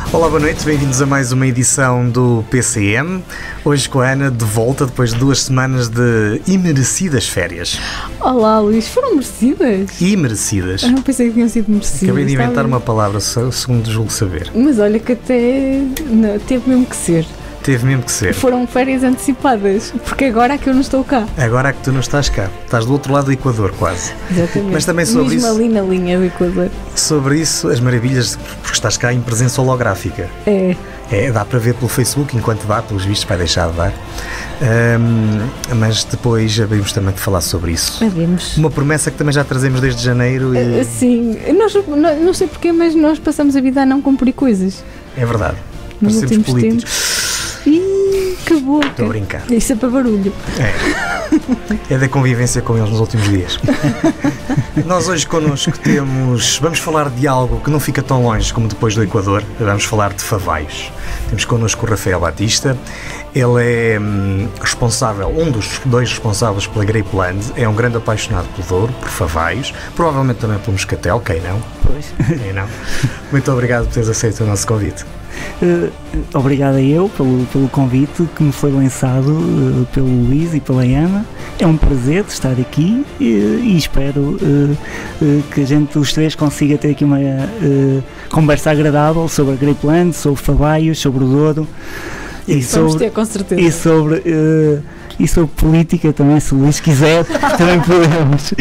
Olá, boa noite, bem-vindos a mais uma edição do PCM. Hoje com a Ana de volta depois de 2 semanas de imerecidas férias. Olá, Luís, foram merecidas? Imerecidas. Eu não pensei que tinham sido merecidas. Acabei de inventar uma palavra, segundo julgo saber. Mas olha que até não, teve mesmo que ser. Teve mesmo que ser. Foram férias antecipadas, porque agora é que eu não estou cá. Agora é que tu não estás cá. Estás do outro lado do Equador, quase. Exatamente. Mas também sobre mesmo isso... ali na linha do Equador. Sobre isso, as maravilhas, porque estás cá em presença holográfica. Dá para ver pelo Facebook, enquanto dá, pelos vistos vai deixar de dar. Mas depois havemos também de falar sobre isso. Havemos. Uma promessa que também já trazemos desde janeiro e... Sim, nós, não sei porquê, mas nós passamos a vida a não cumprir coisas. É verdade. Nos Parecemos últimos políticos. tempos. Ih, que boca. Estou a brincar. Isso é para barulho. É da convivência com eles nos últimos dias. Nós hoje connosco vamos falar de algo que não fica tão longe como depois do Equador. Vamos falar de Favaios. Temos connosco o Rafael Batista. Ele é responsável, um dos 2 responsáveis pela Grapeland. É um grande apaixonado pelo Douro, por Favaios, provavelmente também pelo Moscatel, quem não? Pois. Quem não? Muito obrigado por teres aceito o nosso convite. Obrigado a eu pelo convite que me foi lançado pelo Luís e pela Ana. É um prazer de estar aqui e espero que a gente, os 3, consiga ter aqui uma conversa agradável sobre a Grapeland, sobre Favaios, sobre o Douro. Vamos ter, com certeza. E sobre política também, se o Luís quiser, também podemos.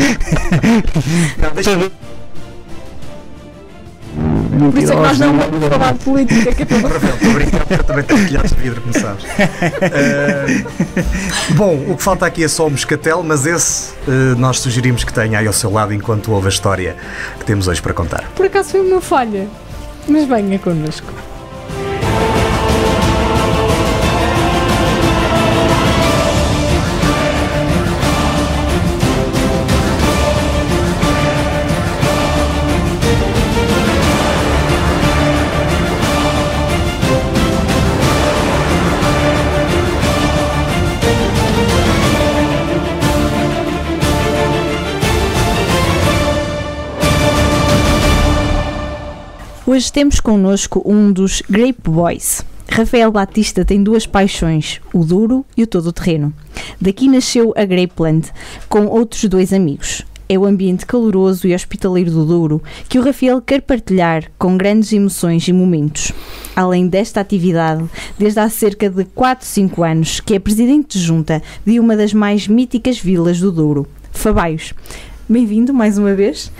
Por isso é que nós não vamos falar de política, que é para... Estou a brincar, porque eu também tenho telhados de vidro, como sabes. Bom, o que falta aqui é só o Moscatel, mas esse nós sugerimos que tenha aí ao seu lado enquanto ouve a história que temos hoje para contar. Por acaso foi uma falha, mas venha connosco. Hoje temos connosco um dos Grape Boys. Rafael Batista tem 2 paixões, o Douro e o todo-terreno. Daqui nasceu a Grapeland, com outros 2 amigos. É o ambiente caloroso e hospitaleiro do Douro que o Rafael quer partilhar com grandes emoções e momentos. Além desta atividade, desde há cerca de 4-5 anos, que é presidente de junta de uma das mais míticas vilas do Douro, Favaios. Bem-vindo mais uma vez.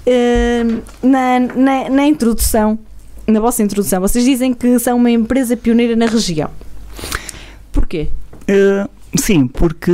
Na introdução, na vossa introdução, vocês dizem que são uma empresa pioneira na região. Porquê? Sim, porque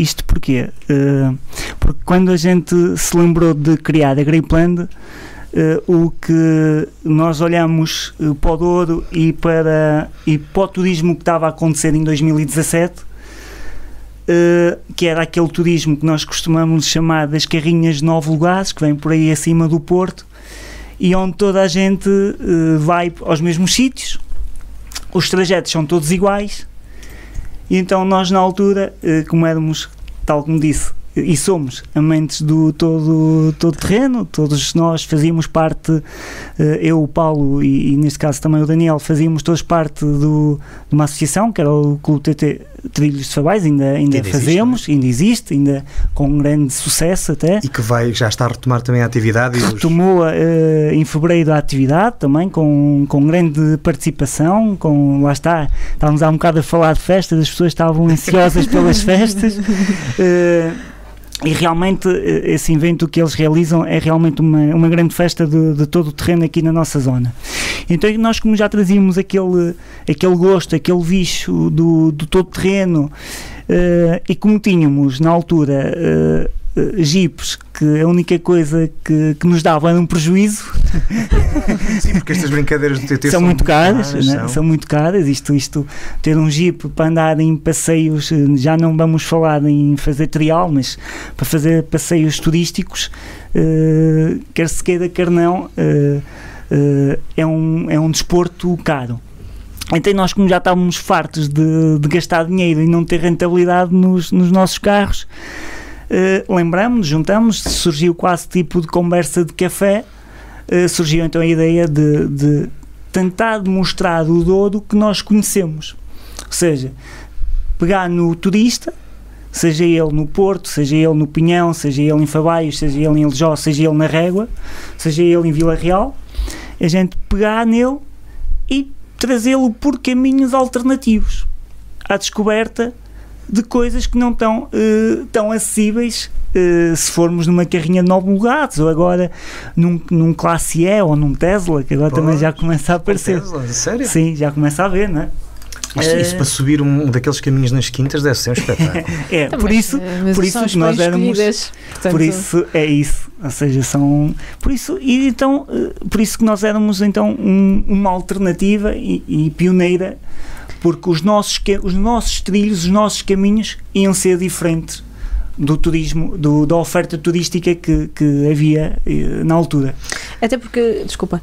porque quando a gente se lembrou de criar a Grapeland, o que nós olhamos para o Douro e para o turismo que estava a acontecer em 2017, que era aquele turismo que nós costumamos chamar das carrinhas de 9 lugares, que vem por aí acima do Porto, e onde toda a gente vai aos mesmos sítios, os trajetos são todos iguais, e então nós na altura, como éramos, tal como disse, e somos amantes do todo terreno, todos nós fazíamos parte, eu, o Paulo e neste caso também o Daniel, fazíamos todos parte de uma associação que era o Clube TT Trilhos de Favaios, ainda fazemos, existe, ainda existe, ainda com grande sucesso até. E que já está a retomar também a atividade. Retomou em fevereiro a atividade também, com grande participação, lá está, estávamos há um bocado a falar de festas, as pessoas estavam ansiosas pelas festas. E realmente esse evento que eles realizam é realmente uma grande festa de todo o terreno aqui na nossa zona. Então nós, como já trazíamos aquele gosto, aquele bicho do todo terreno, e como tínhamos na altura jipes que a única coisa que nos dava era um prejuízo. Sim, porque estas brincadeiras do TT são muito caras, né? São muito caras. Isto, ter um jipe para andar em passeios, já não vamos falar em fazer trial, mas para fazer passeios turísticos, quer se queira, quer não, é um desporto caro. Então nós, como já estávamos fartos de gastar dinheiro e não ter rentabilidade nos nossos carros, lembramos-nos, juntamos, surgiu quase tipo de conversa de café, surgiu então a ideia de tentar demonstrar o Douro que nós conhecemos. Ou seja, pegar no turista, seja ele no Porto, seja ele no Pinhão, seja ele em Favaios, seja ele em Aljó, seja ele na Régua, seja ele em Vila Real, a gente pegar nele e trazê-lo por caminhos alternativos à descoberta de coisas que não estão tão acessíveis se formos numa carrinha de 9 lugares ou agora num Classe E ou num Tesla, que agora também já começa a aparecer. Tesla, sério? Sim, já começa a ver, não é? Isso para subir um daqueles caminhos nas quintas deve ser um espetáculo. Por isso que nós éramos, portanto... por isso é isso, ou seja, por isso que nós éramos então uma alternativa e pioneira, porque os nossos trilhos, os nossos caminhos iam ser diferentes do turismo, da oferta turística que havia na altura. Até porque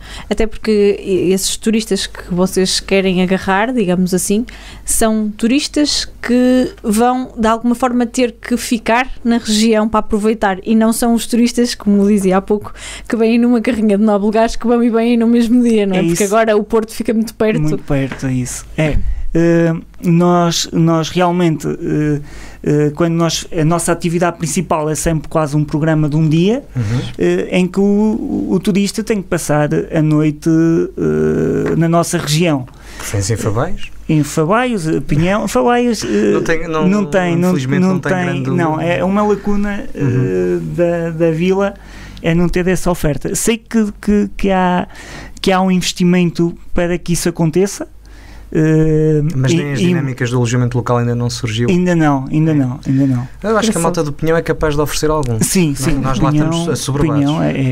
esses turistas que vocês querem agarrar, digamos assim, são turistas que vão de alguma forma ter que ficar na região para aproveitar, e não são os turistas, como dizia há pouco, que vêm numa carrinha de 9 lugares que vão e vêm no mesmo dia, não é? Porque agora o Porto fica muito perto. Muito perto, é isso. Nós realmente, quando a nossa atividade principal é sempre quase um programa de um dia, em que o turista tem que passar a noite na nossa região. Preferência em Favaios? Em Favaios, Pinhão, Favaios não tem, não, é uma lacuna da vila, é não ter essa oferta. Sei que há um investimento para que isso aconteça. Mas nem as dinâmicas do alojamento local ainda não surgiu? Ainda não. Eu acho que a malta do Pinhão é capaz de oferecer algum. Sim. Nós lá estamos assoberbados.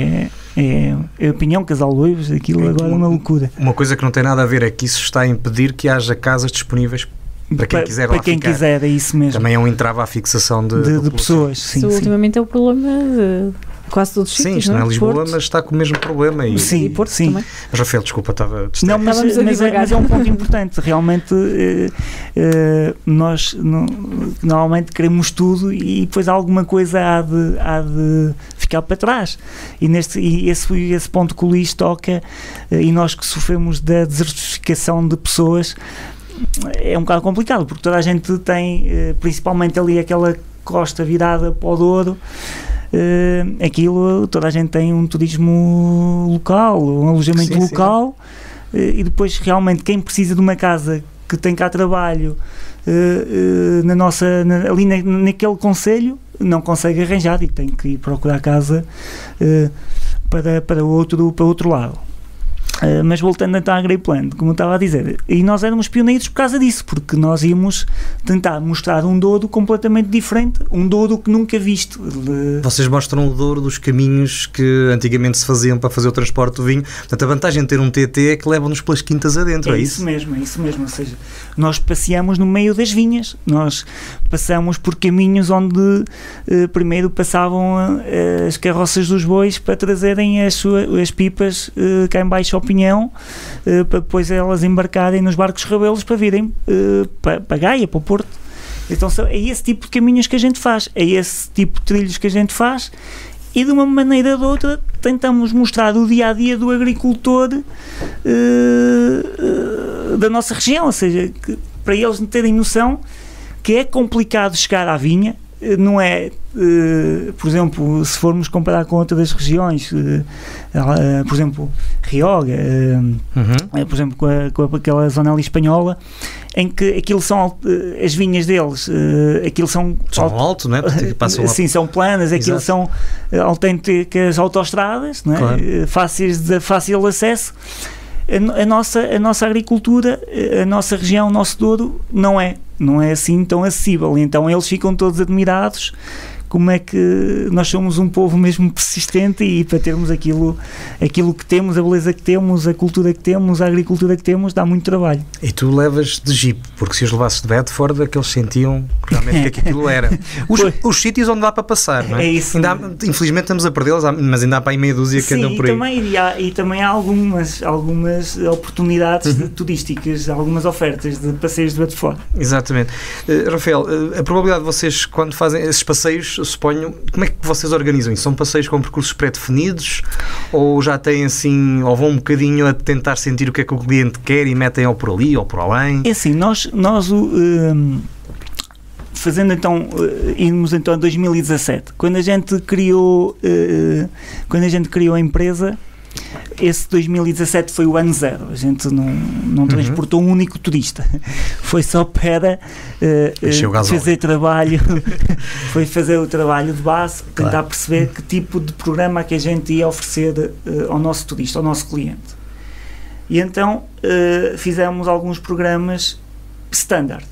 É Pinhão, Casal Loivos, aquilo agora é uma loucura. Uma coisa que não tem nada a ver é que isso está a impedir que haja casas disponíveis para quem quiser lá ficar. Quiser, é isso mesmo. Também é um entrave à fixação de pessoas. Sim. Ultimamente é o problema de quase todos os sítios. Sim, isto não é Lisboa, Porto, mas está com o mesmo problema. E Porto sim. Também. Mas Rafael, desculpa, estava distraído. Não, mas é um ponto importante. Realmente, nós normalmente queremos tudo e depois alguma coisa há de ficar para trás. E esse ponto que o Luís toca, e nós que sofremos da desertificação de pessoas, é um bocado complicado, porque toda a gente tem, principalmente ali aquela costa virada para o Douro, aquilo, toda a gente tem um turismo local, um alojamento local, e depois realmente quem precisa de uma casa que tem cá trabalho ali naquele concelho não consegue arranjar e tem que ir procurar casa para outro lado. Mas voltando então à Grapeland, como eu estava a dizer, e nós éramos pioneiros por causa disso, porque nós íamos tentar mostrar um Douro completamente diferente, um Douro que nunca visto. Vocês mostram o Douro dos caminhos que antigamente se faziam para fazer o transporte do vinho. Portanto, a vantagem de ter um TT é que levam-nos pelas quintas adentro, é isso? É isso mesmo, ou seja, nós passeamos no meio das vinhas, nós passamos por caminhos onde primeiro passavam as carroças dos bois para trazerem as pipas cá em baixo ao Pinhão, para depois elas embarcarem nos barcos rabelos para virem para Gaia, para o Porto. Então é esse tipo de caminhos que a gente faz, é esse tipo de trilhos que a gente faz, e de uma maneira ou de outra tentamos mostrar o dia-a-dia do agricultor da nossa região, ou seja, para eles terem noção que é complicado chegar à vinha. Não é, por exemplo, se formos comparar com outras regiões, por exemplo, Rioga, por exemplo, com aquela zona ali espanhola, em que aquilo são as vinhas deles, aquilo são alto, não é? Sim, são planas, aquilo são autênticas autoestradas, não é? Claro. De fácil acesso. A nossa agricultura, a nossa região, o nosso Douro não é assim tão acessível, então eles ficam todos admirados como é que nós somos um povo mesmo persistente, e para termos aquilo que temos, a beleza que temos, a cultura que temos, a agricultura que temos, dá muito trabalho. E tu levas de Jeep, porque se os levasses de Bedford, aqueles sentiam realmente que aquilo era. Os sítios onde dá para passar, não é? É isso. Infelizmente estamos a perdê-los, mas ainda há para aí meia dúzia que andam por aí. E também há algumas oportunidades turísticas, algumas ofertas de passeios de Bedford. Exatamente. Exatamente. Rafael, a probabilidade de vocês, quando fazem esses passeios, eu suponho, como é que vocês organizam isso? São passeios com percursos pré-definidos ou já têm assim, ou vão um bocadinho a tentar sentir o que é que o cliente quer e metem ou por ali ou por além? É assim, nós fazendo então, irmos então a 2017, quando a gente criou a empresa, esse 2017 foi o ano zero, a gente não transportou um único turista, foi só para fazer trabalho, foi fazer o trabalho de base, tentar perceber que tipo de programa é que a gente ia oferecer ao nosso turista, ao nosso cliente. E então fizemos alguns programas standard.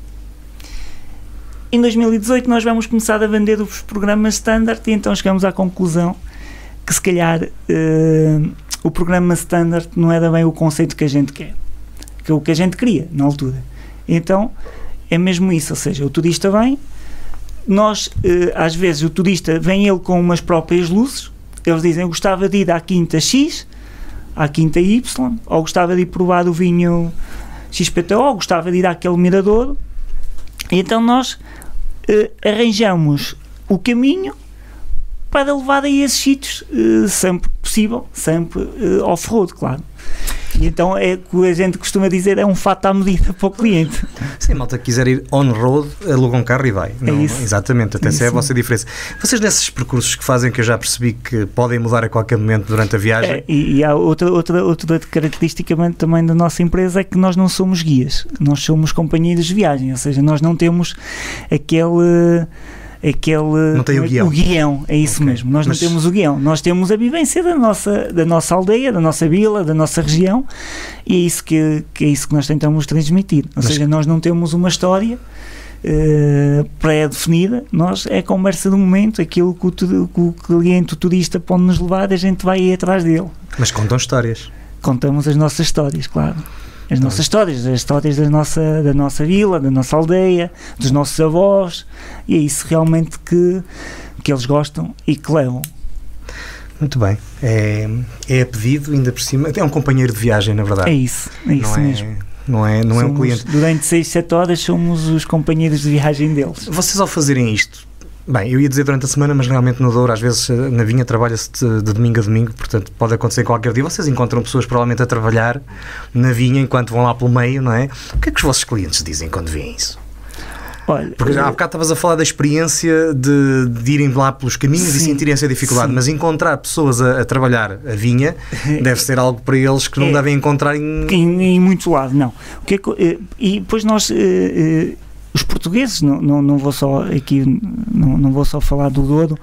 Em 2018 nós vamos começar a vender os programas standard e então chegamos à conclusão que se calhar o programa standard não era bem o conceito que a gente quer, que é o que a gente queria na altura. Então é mesmo isso, ou seja, o turista vem, nós às vezes o turista vem ele com umas próprias luzes, eles dizem eu gostava de ir à quinta X, à quinta Y, ou gostava de ir provar o vinho XPTO, ou gostava de ir àquele miradouro, e então nós arranjamos o caminho para levar a esses sítios sempre possível, sempre off-road, claro. E então é o que a gente costuma dizer, é um fato à medida para o cliente. Se a malta quiser ir on-road, aluga um carro e vai. Não, isso. Exatamente, até essa é a vossa diferença. Vocês nesses percursos que fazem, que eu já percebi que podem mudar a qualquer momento durante a viagem... E há outra característica também da nossa empresa, é que nós não somos guias, nós somos companheiros de viagem, ou seja, nós não temos não tem o guião, é isso mesmo, nós não temos o guião, nós temos a vivência da nossa aldeia, da nossa vila, da nossa região, e é isso que nós tentamos transmitir, ou seja, nós não temos uma história pré-definida, nós é a conversa do momento, aquilo que o cliente, o turista pode nos levar, a gente vai ir atrás dele. Mas contam histórias. Contamos as nossas histórias, claro. As nossas histórias, as histórias da nossa vila, da nossa aldeia, dos nossos avós, e é isso realmente que eles gostam e que levam. Muito bem. É a pedido, ainda por cima. É um companheiro de viagem, na verdade. É isso mesmo. Não é um cliente. Durante 6-7 horas somos os companheiros de viagem deles. Vocês, ao fazerem isto, bem, eu ia dizer durante a semana, mas realmente no Douro, às vezes na vinha trabalha-se de domingo a domingo, portanto pode acontecer qualquer dia. Vocês encontram pessoas provavelmente a trabalhar na vinha enquanto vão lá pelo meio, não é? O que é que os vossos clientes dizem quando veem isso? Olha, porque já há bocado estavas a falar da experiência de irem lá pelos caminhos, sim, e sentirem essa dificuldade, sim, mas encontrar pessoas a trabalhar a vinha deve ser algo para eles que não devem encontrar em muito lado, não. E depois nós... os portugueses, não vou só aqui, não vou só falar do Douro,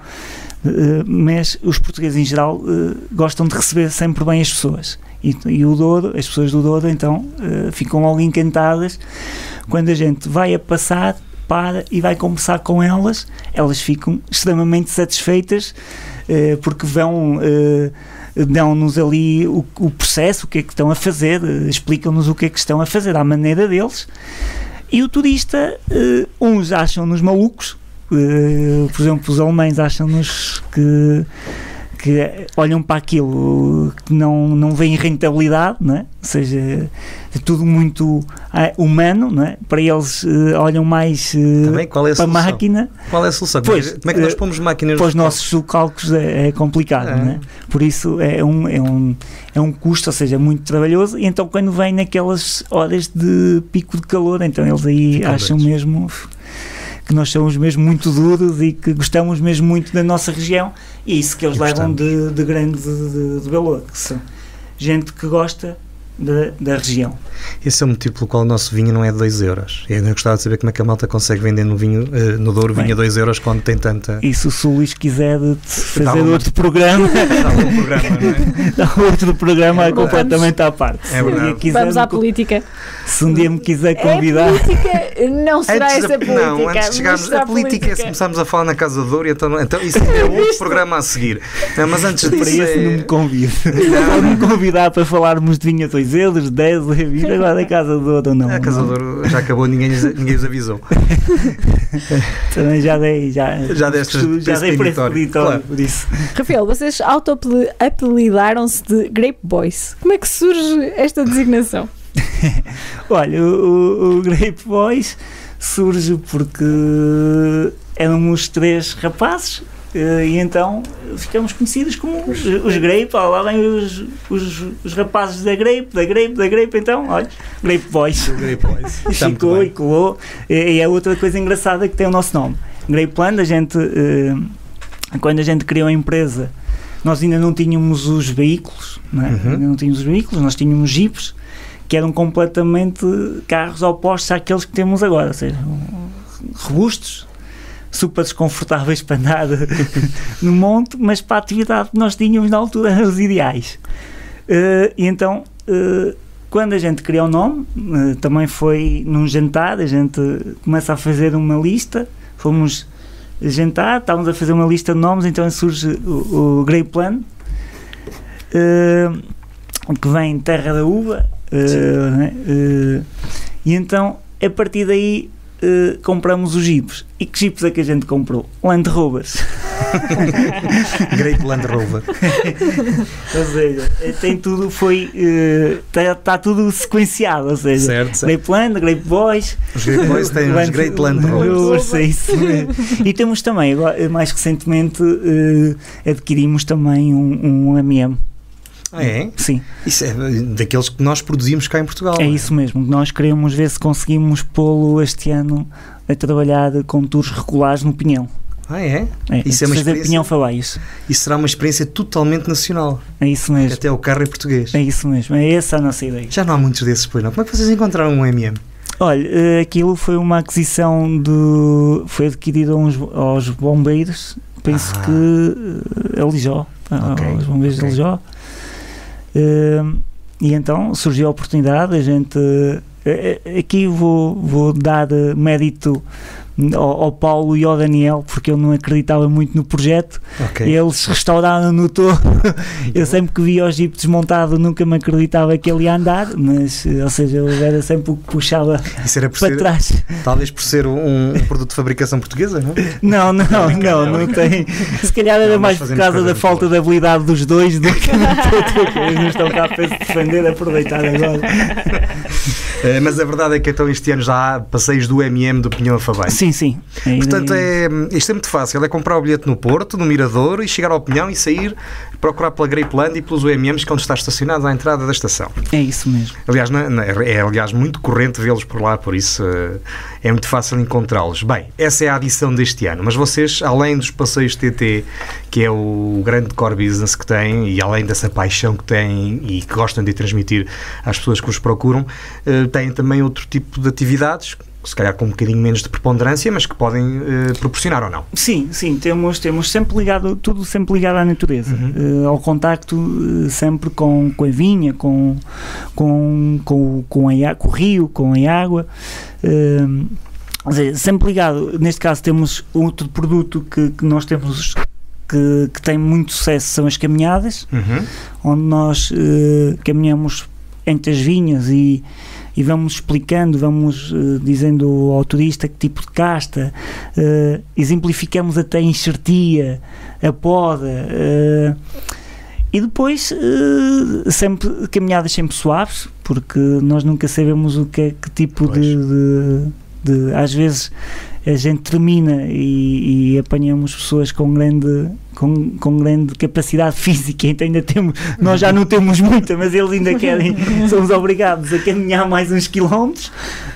mas os portugueses em geral gostam de receber sempre bem as pessoas. E o Douro, as pessoas do Douro, então, ficam logo encantadas quando a gente vai a passar, para e vai conversar com elas, elas ficam extremamente satisfeitas porque vão... dão-nos ali o processo, o que é que estão a fazer, explicam-nos o que é que estão a fazer à maneira deles. E o turista, uns acham-nos malucos, por exemplo, os alemães acham-nos que olham para aquilo que não vêem rentabilidade, não é? Ou seja, é tudo muito humano, não é? Para eles olham mais também, qual é a para a máquina. Qual é a solução? Pois, como é que nós pomos máquinas para os nossos cálculos é complicado, não é? Por isso é um custo, ou seja, é muito trabalhoso, e então quando vem naquelas horas de pico de calor, então eles aí acham mesmo que nós somos mesmo muito duros e que gostamos mesmo muito da nossa região, e é isso que eles levam de grande de valor, que são gente que gosta da região. Esse é o motivo pelo qual o nosso vinho não é de 2 euros. Eu ainda gostava de saber como é que a malta consegue vender no Douro vinho a 2 euros quando tem tanta... E se o Sulis quiser fazer outro programa... Dá outro programa completamente à parte. É verdade. Vamos à política. Se um dia me quiser convidar... A política não será essa política. Não, antes de chegarmos... A política é se começarmos a falar na Casa do Douro, então isso é outro programa a seguir. Não, mas antes disso... Para isso não me convido. Pode-me convidar para falarmos de vinho a 2 euros, 10, agora a Casa do Douro não. A Casa do Douro já acabou, ninguém os avisou. Também já dei pré-expeditório, claro. Por isso. Rafael, vocês auto-apelidaram-se de Grape Boys. Como é que surge esta designação? Olha, o Grape Boys surge porque éramos 3 rapazes e então ficamos conhecidos como os Grape. Lá vem os rapazes da Grape, então, olha, Grape Boys. Ficou e colou. E é outra coisa engraçada que tem o nosso nome. Grapeland, quando a gente criou a empresa, nós ainda não tínhamos os veículos, não é? Ainda não tínhamos os veículos, nós tínhamos jeeps, que eram completamente carros opostos àqueles que temos agora, ou seja, robustos, super desconfortáveis para andar no monte, mas para a atividade que nós tínhamos na altura eram os ideais. E então, quando a gente criou o nome, também foi num jantar, a gente começa a fazer uma lista, fomos jantar, estávamos a fazer uma lista de nomes, então surge o Grapeland, que vem Terra da Uva, e então a partir daí compramos os jeeps. E que jeeps é que a gente comprou? Land Rovers. Grape Land Rover. Ou seja, tem tudo, está tudo sequenciado, ou seja, certo. Grape Land, Grape Boys. Os Grape Boys têm os Grape Land Rovers. É isso mesmo. E temos também, agora, mais recentemente, adquirimos também um MM. Ah, é? Sim. Isso é daqueles que nós produzimos cá em Portugal. É isso mesmo. Nós queremos ver se conseguimos pô-lo este ano a trabalhar com tours regulares no Pinhão. Ah, é? Isso é uma experiência. Pinhão Favaios. Isso será uma experiência totalmente nacional. É isso mesmo. Até o carro é português. É isso mesmo. É essa a nossa ideia. Já não há muitos desses, pois não? Como é que vocês encontraram um MM? Olha, aquilo foi uma aquisição foi adquirido aos bombeiros, penso que a Lijó, aos bombeiros de Lijó. E então surgiu a oportunidade, a gente aqui vou dar mérito ao Paulo e ao Daniel, porque eu não acreditava muito no projeto. Eles restauraram no todo. Eu sempre que via o Jeep desmontado nunca me acreditava que ele ia andar, mas, ou seja, eu era sempre o que puxava para trás. Talvez por ser um produto de fabricação portuguesa, não? Não tem. Se calhar era mais por causa da falta de habilidade dos dois do que outra coisa. Eles não estão cá para se defender, aproveitar agora. Mas a verdade é que então este ano já há passeios do MM do Pinhão a Favaios. Sim. Portanto, isto é muito fácil, é comprar o bilhete no Porto, no Mirador, e chegar ao Pinhão e sair, procurar pela Grapeland e pelos UMMs, que é onde está estacionado à entrada da estação. É isso mesmo. Aliás, aliás muito corrente vê-los por lá, por isso é muito fácil encontrá-los. Bem, essa é a adição deste ano, mas vocês, além dos passeios TT, que é o grande core business que têm, e além dessa paixão que têm e que gostam de transmitir às pessoas que os procuram, têm também outro tipo de atividades, se calhar com um bocadinho menos de preponderância, mas que podem proporcionar ou não. Sim, temos sempre ligado, tudo sempre ligado à natureza, ao contacto sempre com a vinha, com o rio, com a água, ou seja, sempre ligado. Neste caso temos outro produto que nós temos que tem muito sucesso, são as caminhadas, onde nós caminhamos entre as vinhas e vamos explicando, vamos dizendo ao turista que tipo de casta, exemplificamos até a enxertia, a poda, e depois sempre caminhadas sempre suaves, porque nós nunca sabemos que tipo de às vezes a gente termina e apanhamos pessoas com grande capacidade física, então ainda temos, nós já não temos muita, mas eles ainda querem, somos obrigados a caminhar mais uns quilómetros,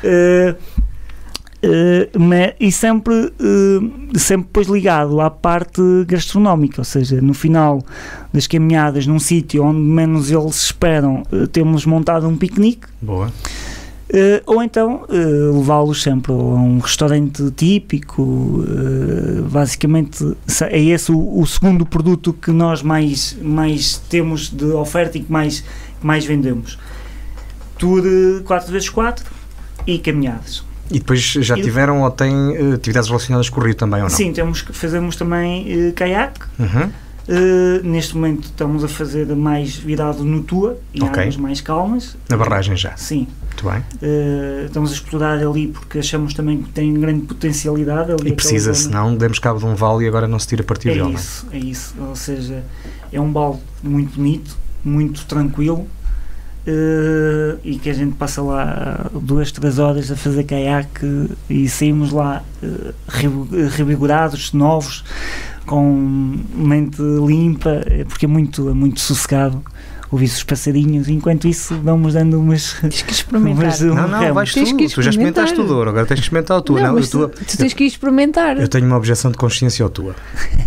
e sempre depois ligado à parte gastronómica, ou seja, no final das caminhadas, num sítio onde menos eles esperam, temos montado um piquenique. Boa. Ou então levá-los sempre a um restaurante típico. Basicamente é esse o segundo produto que nós mais temos de oferta e que mais vendemos. Tour 4x4 e caminhadas. E depois já tiveram ou têm atividades relacionadas com o rio também ou não? Sim, fazemos também caiaque. Neste momento estamos a fazer mais virado no Tua, em águas mais calmas. Na barragem já? Sim. Muito bem. Estamos a explorar ali porque achamos também que tem grande potencialidade ali. E precisa, senão demos cabo de um vale e agora não se tira partido dele. É isso. Ou seja, é um vale muito bonito, muito tranquilo. e que a gente passa lá 2-3 horas a fazer caiaque e saímos lá revigorados, novos, com mente limpa, porque é muito sossegado ouvir os passarinhos, enquanto isso vamos dando umas... Tens que experimentar. Não, vais tu já experimentaste tudo, agora tens que experimentar a tua. Não, mas tu tens que experimentar. Eu tenho uma objeção de consciência à tua.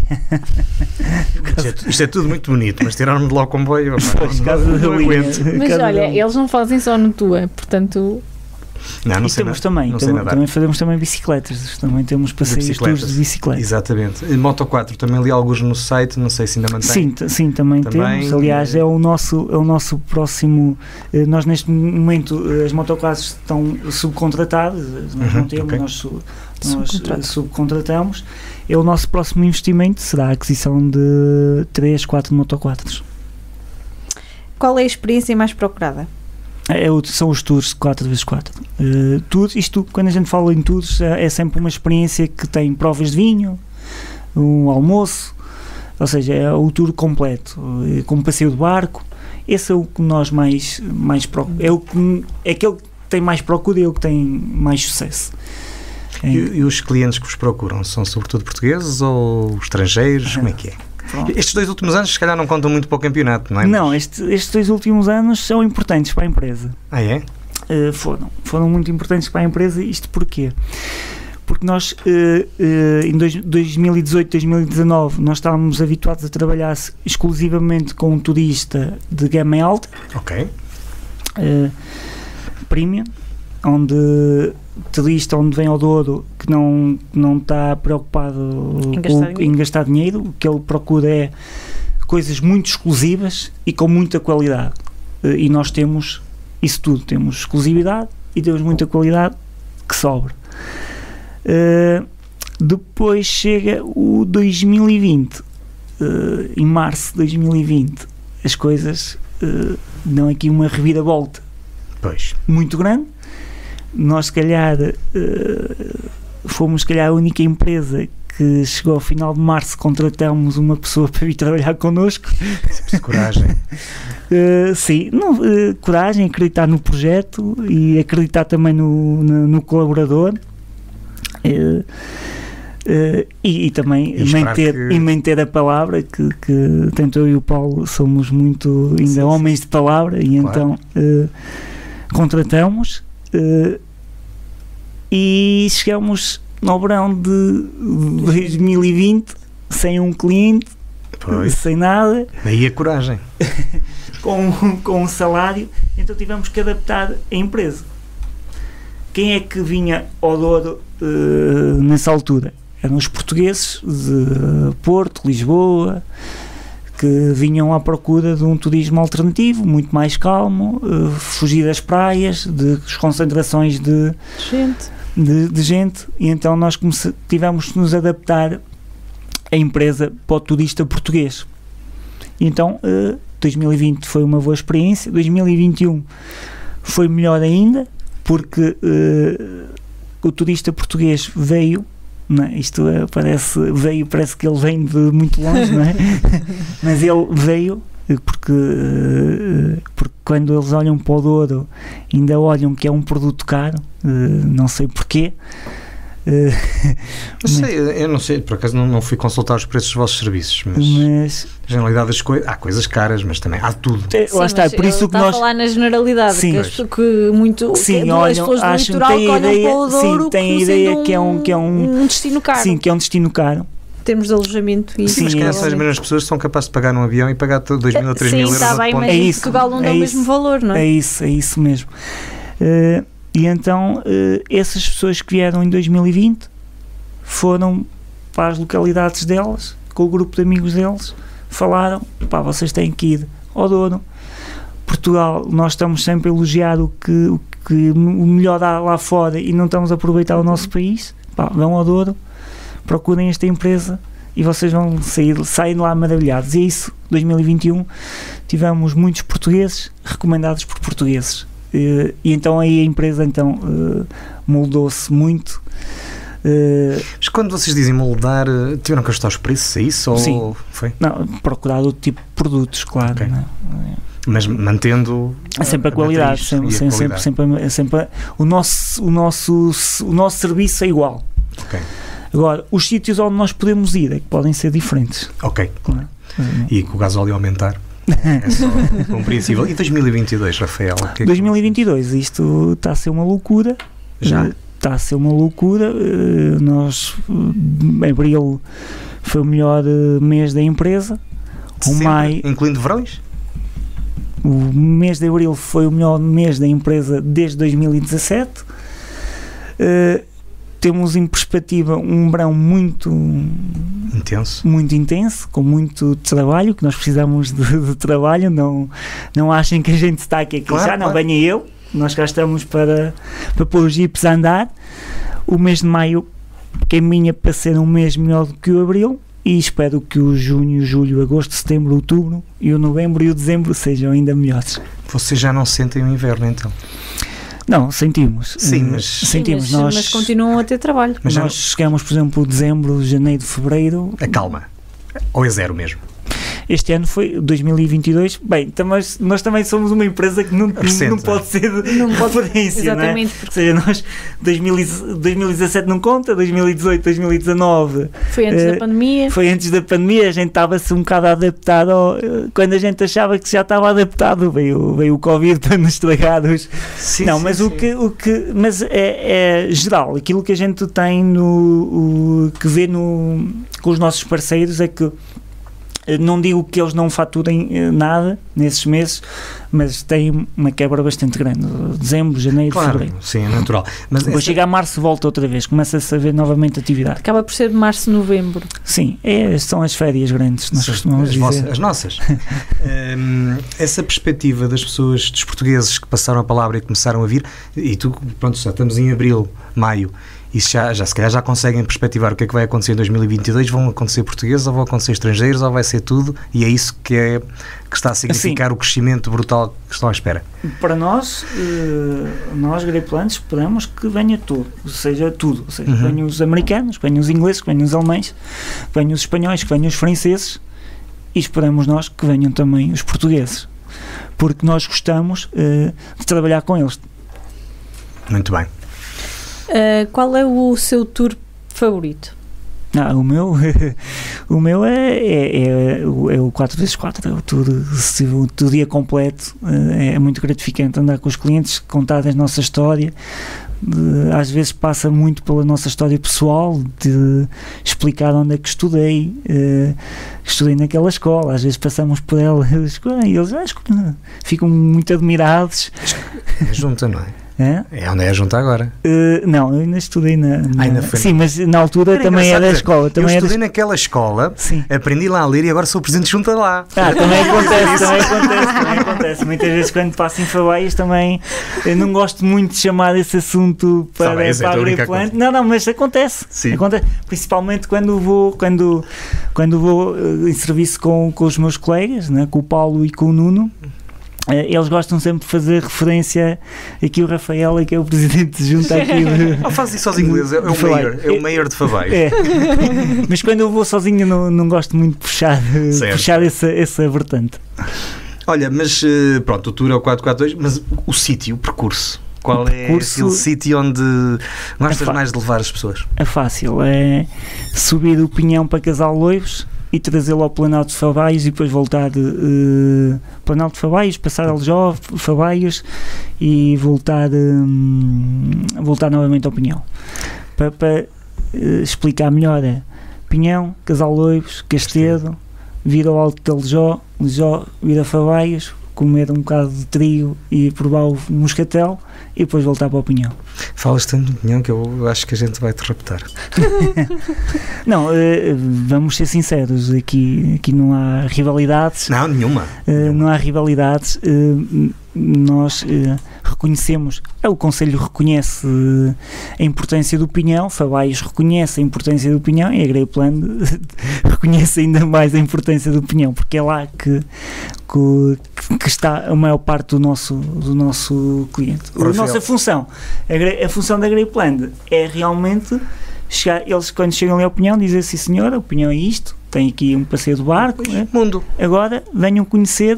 Isto é tudo muito bonito, mas tiraram-me de lá o comboio, não aguento. Mas olha, eles não fazem só no tua, portanto... Não sei temos também fazemos também bicicletas, também temos passeios tours de bicicleta. Exatamente. Moto 4 também li alguns no site, não sei se ainda mantém. Sim, também temos. Aliás, é o nosso próximo. Nós neste momento as Moto 4 estão subcontratadas, nós não temos, nós subcontratamos. É o nosso próximo investimento, será a aquisição de 3-4 Moto 4. Qual é a experiência mais procurada? São os tours 4x4. Isto, quando a gente fala em tours, é sempre uma experiência que tem provas de vinho, um almoço, ou seja, é o tour completo, com passeio de barco. Esse é o que nós mais procuramos, é aquele que tem mais procura e é o que tem mais sucesso. E os clientes que vos procuram são sobretudo portugueses ou estrangeiros? Como é que é? Pronto. Estes 2 últimos anos, se calhar, não contam muito para o campeonato, não é? Não, estes 2 últimos anos são importantes para a empresa. Ah, é? Foram muito importantes para a empresa. Isto porquê? Porque nós, em 2018, 2019, nós estávamos habituados a trabalhar exclusivamente com um turista de gama alta. Ok. Premium, onde vem ao Douro que não está preocupado em gastar dinheiro, o que ele procura é coisas muito exclusivas e com muita qualidade, e nós temos isso tudo, temos exclusividade e temos muita qualidade que sobra. Depois chega o 2020, em março de 2020 as coisas dão aqui uma reviravolta muito grande. Nós, se calhar, fomos a única empresa que chegou ao final de março, contratamos uma pessoa para vir trabalhar connosco. Coragem. Sim, coragem, acreditar no projeto e acreditar também no colaborador. E também manter a palavra, que tanto eu e o Paulo somos muito ainda homens de palavra, e então contratamos. E chegamos no verão de 2020 sem um cliente, sem nada, daí a coragem, com um salário. Então tivemos que adaptar a empresa. Quem é que vinha ao Douro nessa altura? Eram os portugueses de Porto, Lisboa, que vinham à procura de um turismo alternativo, muito mais calmo, fugir das praias, das concentrações de gente, e então nós tivemos que nos adaptar a empresa para o turista português. E então 2020 foi uma boa experiência, 2021 foi melhor ainda, porque o turista português veio. Não é? Isto parece que ele vem de muito longe, não é? Mas ele veio porque quando eles olham para o Douro ainda olham que é um produto caro, não sei porquê. Eu não sei, por acaso não fui consultar os preços dos vossos serviços, mas na generalidade há coisas caras, mas também há tudo. Lá está, por isso que nós... a falar na generalidade, sim, que as pessoas do litoral que olham para o Douro, têm a ideia que é um destino caro. Sim, que é um destino caro. Termos de alojamento e... Sim, mas quem são as mesmas pessoas que são capazes de pagar num avião e pagar 2.000 ou 3.000 euros? Sim, está bem, mas em Portugal não dá o mesmo valor, não é? É isso mesmo. E então essas pessoas que vieram em 2020 foram para as localidades delas, com o grupo de amigos deles, falaram, vocês têm que ir ao Douro. Portugal, nós estamos sempre a elogiar o que o melhor há lá fora e não estamos a aproveitar o nosso país. Vão ao Douro, procurem esta empresa e vocês vão sair lá maravilhados. E é isso, 2021 tivemos muitos portugueses recomendados por portugueses. E então aí a empresa moldou-se muito. Mas quando vocês dizem moldar, tiveram que ajustar os preços, é isso? Sim. Ou foi? Não, procurar outro tipo de produtos, claro. Okay. Não é? Mas mantendo sempre a qualidade, sempre o nosso serviço é igual. Ok. Agora, os sítios onde nós podemos ir é que podem ser diferentes. Ok. E com o gasóleo aumentar, é só compreensível. E 2022, Rafael? 2022, isto está a ser uma loucura. Já? Está a ser uma loucura. Nós, abril foi o melhor mês da empresa. Maio, incluindo verões? O mês de abril foi o melhor mês da empresa desde 2017. Temos em perspectiva um verão muito intenso, com muito trabalho, que nós precisamos de trabalho. Não achem que a gente está aqui já, não, venha eu. Nós cá estamos para pôr os jipes a andar. O mês de maio caminha para ser um mês melhor do que o abril, e espero que o junho, julho, agosto, setembro, outubro e o novembro e o dezembro sejam ainda melhores. Vocês já não sentem o inverno, então? Não, sentimos. Sim, mas continuam a ter trabalho. Mas nós chegamos, por exemplo, dezembro, janeiro, fevereiro... Calma. Ou é zero mesmo? Este ano foi 2022. Bem, nós também somos uma empresa que não pode ser referência, exatamente, não é? Ou seja, nós 2017 não conta, 2018, 2019 foi antes da pandemia. Foi antes da pandemia, a gente estava-se um bocado adaptado quando a gente achava que já estava adaptado, veio o Covid para nos estragar os... Sim, não, sim, mas sim. Mas é geral, aquilo que a gente tem que vê com os nossos parceiros é que, não digo que eles não faturem nada nesses meses, mas tem uma quebra bastante grande. Dezembro, janeiro, fevereiro. Sim, é natural. Mas depois chega a março, volta outra vez, começa-se a ver novamente atividade. Acaba por ser de março, novembro. Sim, são as férias grandes, nós costumamos dizer. As nossas. Essa perspectiva das pessoas, dos portugueses que passaram a palavra e começaram a vir, e tu, pronto, já estamos em abril, maio, e se calhar já conseguem perspectivar o que é que vai acontecer em 2022, vão acontecer portugueses ou vão acontecer estrangeiros ou vai ser tudo, e é isso que está a significar o crescimento brutal que estão à espera. Para nós Grapeplant, esperamos que venha tudo, ou seja, que venham os americanos, que venham os ingleses, que venham os alemães, que venham os espanhóis, que venham os franceses, e esperamos nós que venham também os portugueses, porque nós gostamos de trabalhar com eles. Muito bem. Qual é o seu tour favorito? O meu é o 4x4, é o tour dia completo. É muito gratificante andar com os clientes, contar a nossa história. Às vezes passa muito pela nossa história pessoal, de explicar onde é que estudei naquela escola. Às vezes passamos por ela e eles ficam muito admirados. É junta, não é? É onde é a junta agora? Não, eu ainda estudei ainda sim, mas na altura também era da escola. Eu estudei naquela escola, sim. Aprendi lá a ler e agora sou presidente de junta lá. Também acontece. Muitas vezes quando passo em Favaias também eu não gosto muito de chamar esse assunto para a Grapeplant. Não, mas acontece. Acontece. Principalmente quando vou em serviço com os meus colegas, né, com o Paulo e com o Nuno. Eles gostam sempre de fazer referência aqui o Rafael, que é o presidente de junta aqui. Faz isso aos ingleses, é o mayor de Favaias. Mas quando eu vou sozinho não gosto muito de puxar essa vertente. Olha, mas pronto, o tour é o 442, mas o sítio, o percurso, qual é o sítio onde gostas mais de levar as pessoas? É fácil, é subir o Pinhão para Casal Loivos e trazê-lo ao Planalto de Favaias e depois voltar Planalto de Favaias, passar Aljó, Favaias e voltar novamente ao Pinhão. Para explicar melhor Pinhão, Casal Loivos, Castedo, vir ao Alto de Aljó, vir a Favaias, comer um bocado de trigo e provar o moscatel e depois voltar para o Pinhão. Falas tanto do Pinhão que eu acho que a gente vai te raptar. Não, vamos ser sinceros, aqui não há rivalidades. Não, nenhuma. Não há rivalidades. Nós reconhecemos, o Conselho reconhece a importância do Pinhão, Favaias reconhece a importância do Pinhão e a Grapeplant reconhece ainda mais a importância do Pinhão, porque é lá que está a maior parte do nosso cliente. A nossa função, a função da Grapeplant é realmente chegar, eles quando chegam ali ao Pinhão dizem assim, senhora, o Pinhão é isto, tem aqui um passeio do barco, mundo. Agora venham conhecer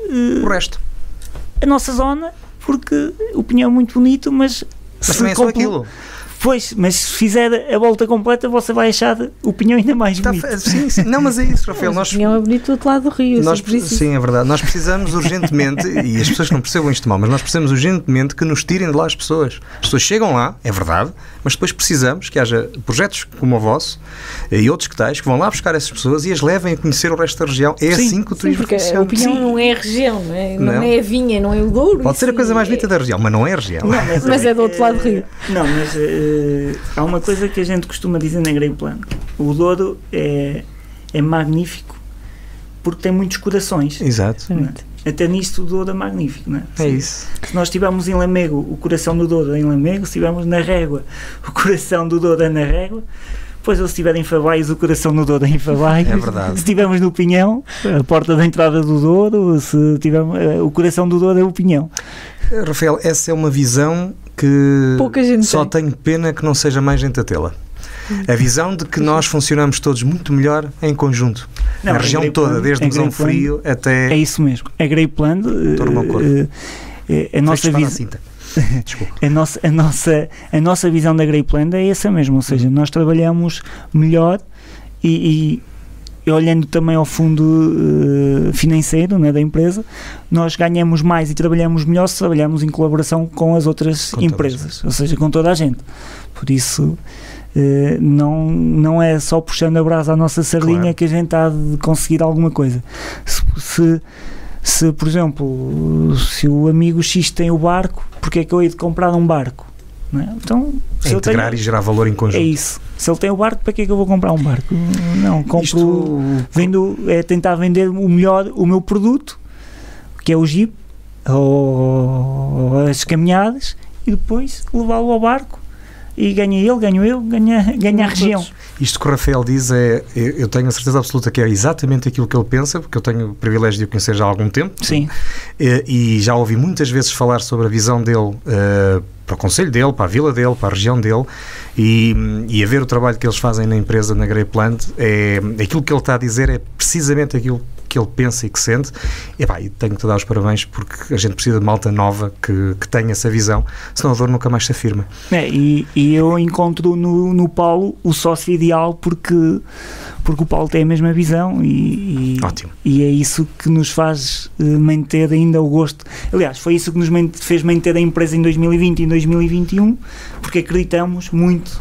o resto. A nossa zona, porque o Pinhão é muito bonito, mas também é só aquilo. Pois, mas se fizer a volta completa, você vai achar o Pinhão ainda mais bonito. Sim. Não, mas é isso, Rafael. O Pinhão é bonito do outro lado do rio. Sim, é verdade. Nós precisamos urgentemente, e as pessoas não percebam isto mal, mas nós precisamos urgentemente que nos tirem de lá as pessoas. As pessoas chegam lá, é verdade, mas depois precisamos que haja projetos como o vosso e outros que tais, que vão lá buscar essas pessoas e as levem a conhecer o resto da região. É assim que o turismo funciona. O Pinhão não é a região, não é a vinha, não é o Douro. Pode ser a coisa mais bonita da região, mas não é a região. Não, mas é do outro lado do rio. Não, mas há uma coisa que a gente costuma dizer na Grapeplan. O Douro é magnífico porque tem muitos corações. Exato. Até nisto o Douro é magnífico, não é? É isso. Se nós estivermos em Lamego, o coração do Douro é em Lamego. Se estivermos na Régua, o coração do Douro é na Régua. Depois, se estiver em Favaios, o coração do Douro é em Favaios. É verdade. Se estivermos no Pinhão, a porta da entrada do Douro, se tivermos, o coração do Douro é o Pinhão. Rafael, essa é uma visão que pouca gente só tenho pena que não seja mais gente a tê-la. A visão de que nós funcionamos todos muito melhor em conjunto. Não, a região toda, desde o Zão Frio até... É isso mesmo. A Grapeplan, a nossa visão... A nossa visão da Grapeplan é essa mesmo, ou seja, nós trabalhamos melhor e olhando também ao fundo financeiro, né, da empresa, nós ganhamos mais e trabalhamos melhor se trabalhamos em colaboração com as outras empresas, ou seja, com toda a gente. Por isso, não é só puxando a brasa à nossa sardinha que a gente há de conseguir alguma coisa. Se, por exemplo, se o amigo X tem o barco, porque é que eu hei de comprar um barco? Não é? Então, se integrar e gerar valor em conjunto. É isso. Se ele tem o barco, para que é que eu vou comprar um barco? Não, compro... tentar vender o melhor, o meu produto, que é o Jeep, ou as caminhadas, e depois levá-lo ao barco. E ganha ele, ganho eu, ganha a região. Isto que o Rafael diz eu tenho a certeza absoluta que é exatamente aquilo que ele pensa, porque eu tenho o privilégio de o conhecer já há algum tempo. Sim. E já ouvi muitas vezes falar sobre a visão dele para o concelho dele, para a vila dele, para a região dele, e a ver o trabalho que eles fazem na empresa, na Grapeplan, aquilo que ele está a dizer é precisamente aquilo que ele pensa e que sente, e tenho que te dar os parabéns porque a gente precisa de malta nova que tenha essa visão, senão a dor nunca mais se afirma. E eu encontro no Paulo o sócio ideal porque o Paulo tem a mesma visão Ótimo. E é isso que nos faz manter ainda o gosto. Aliás, foi isso que nos fez manter a empresa em 2020 e em 2021, porque acreditamos muito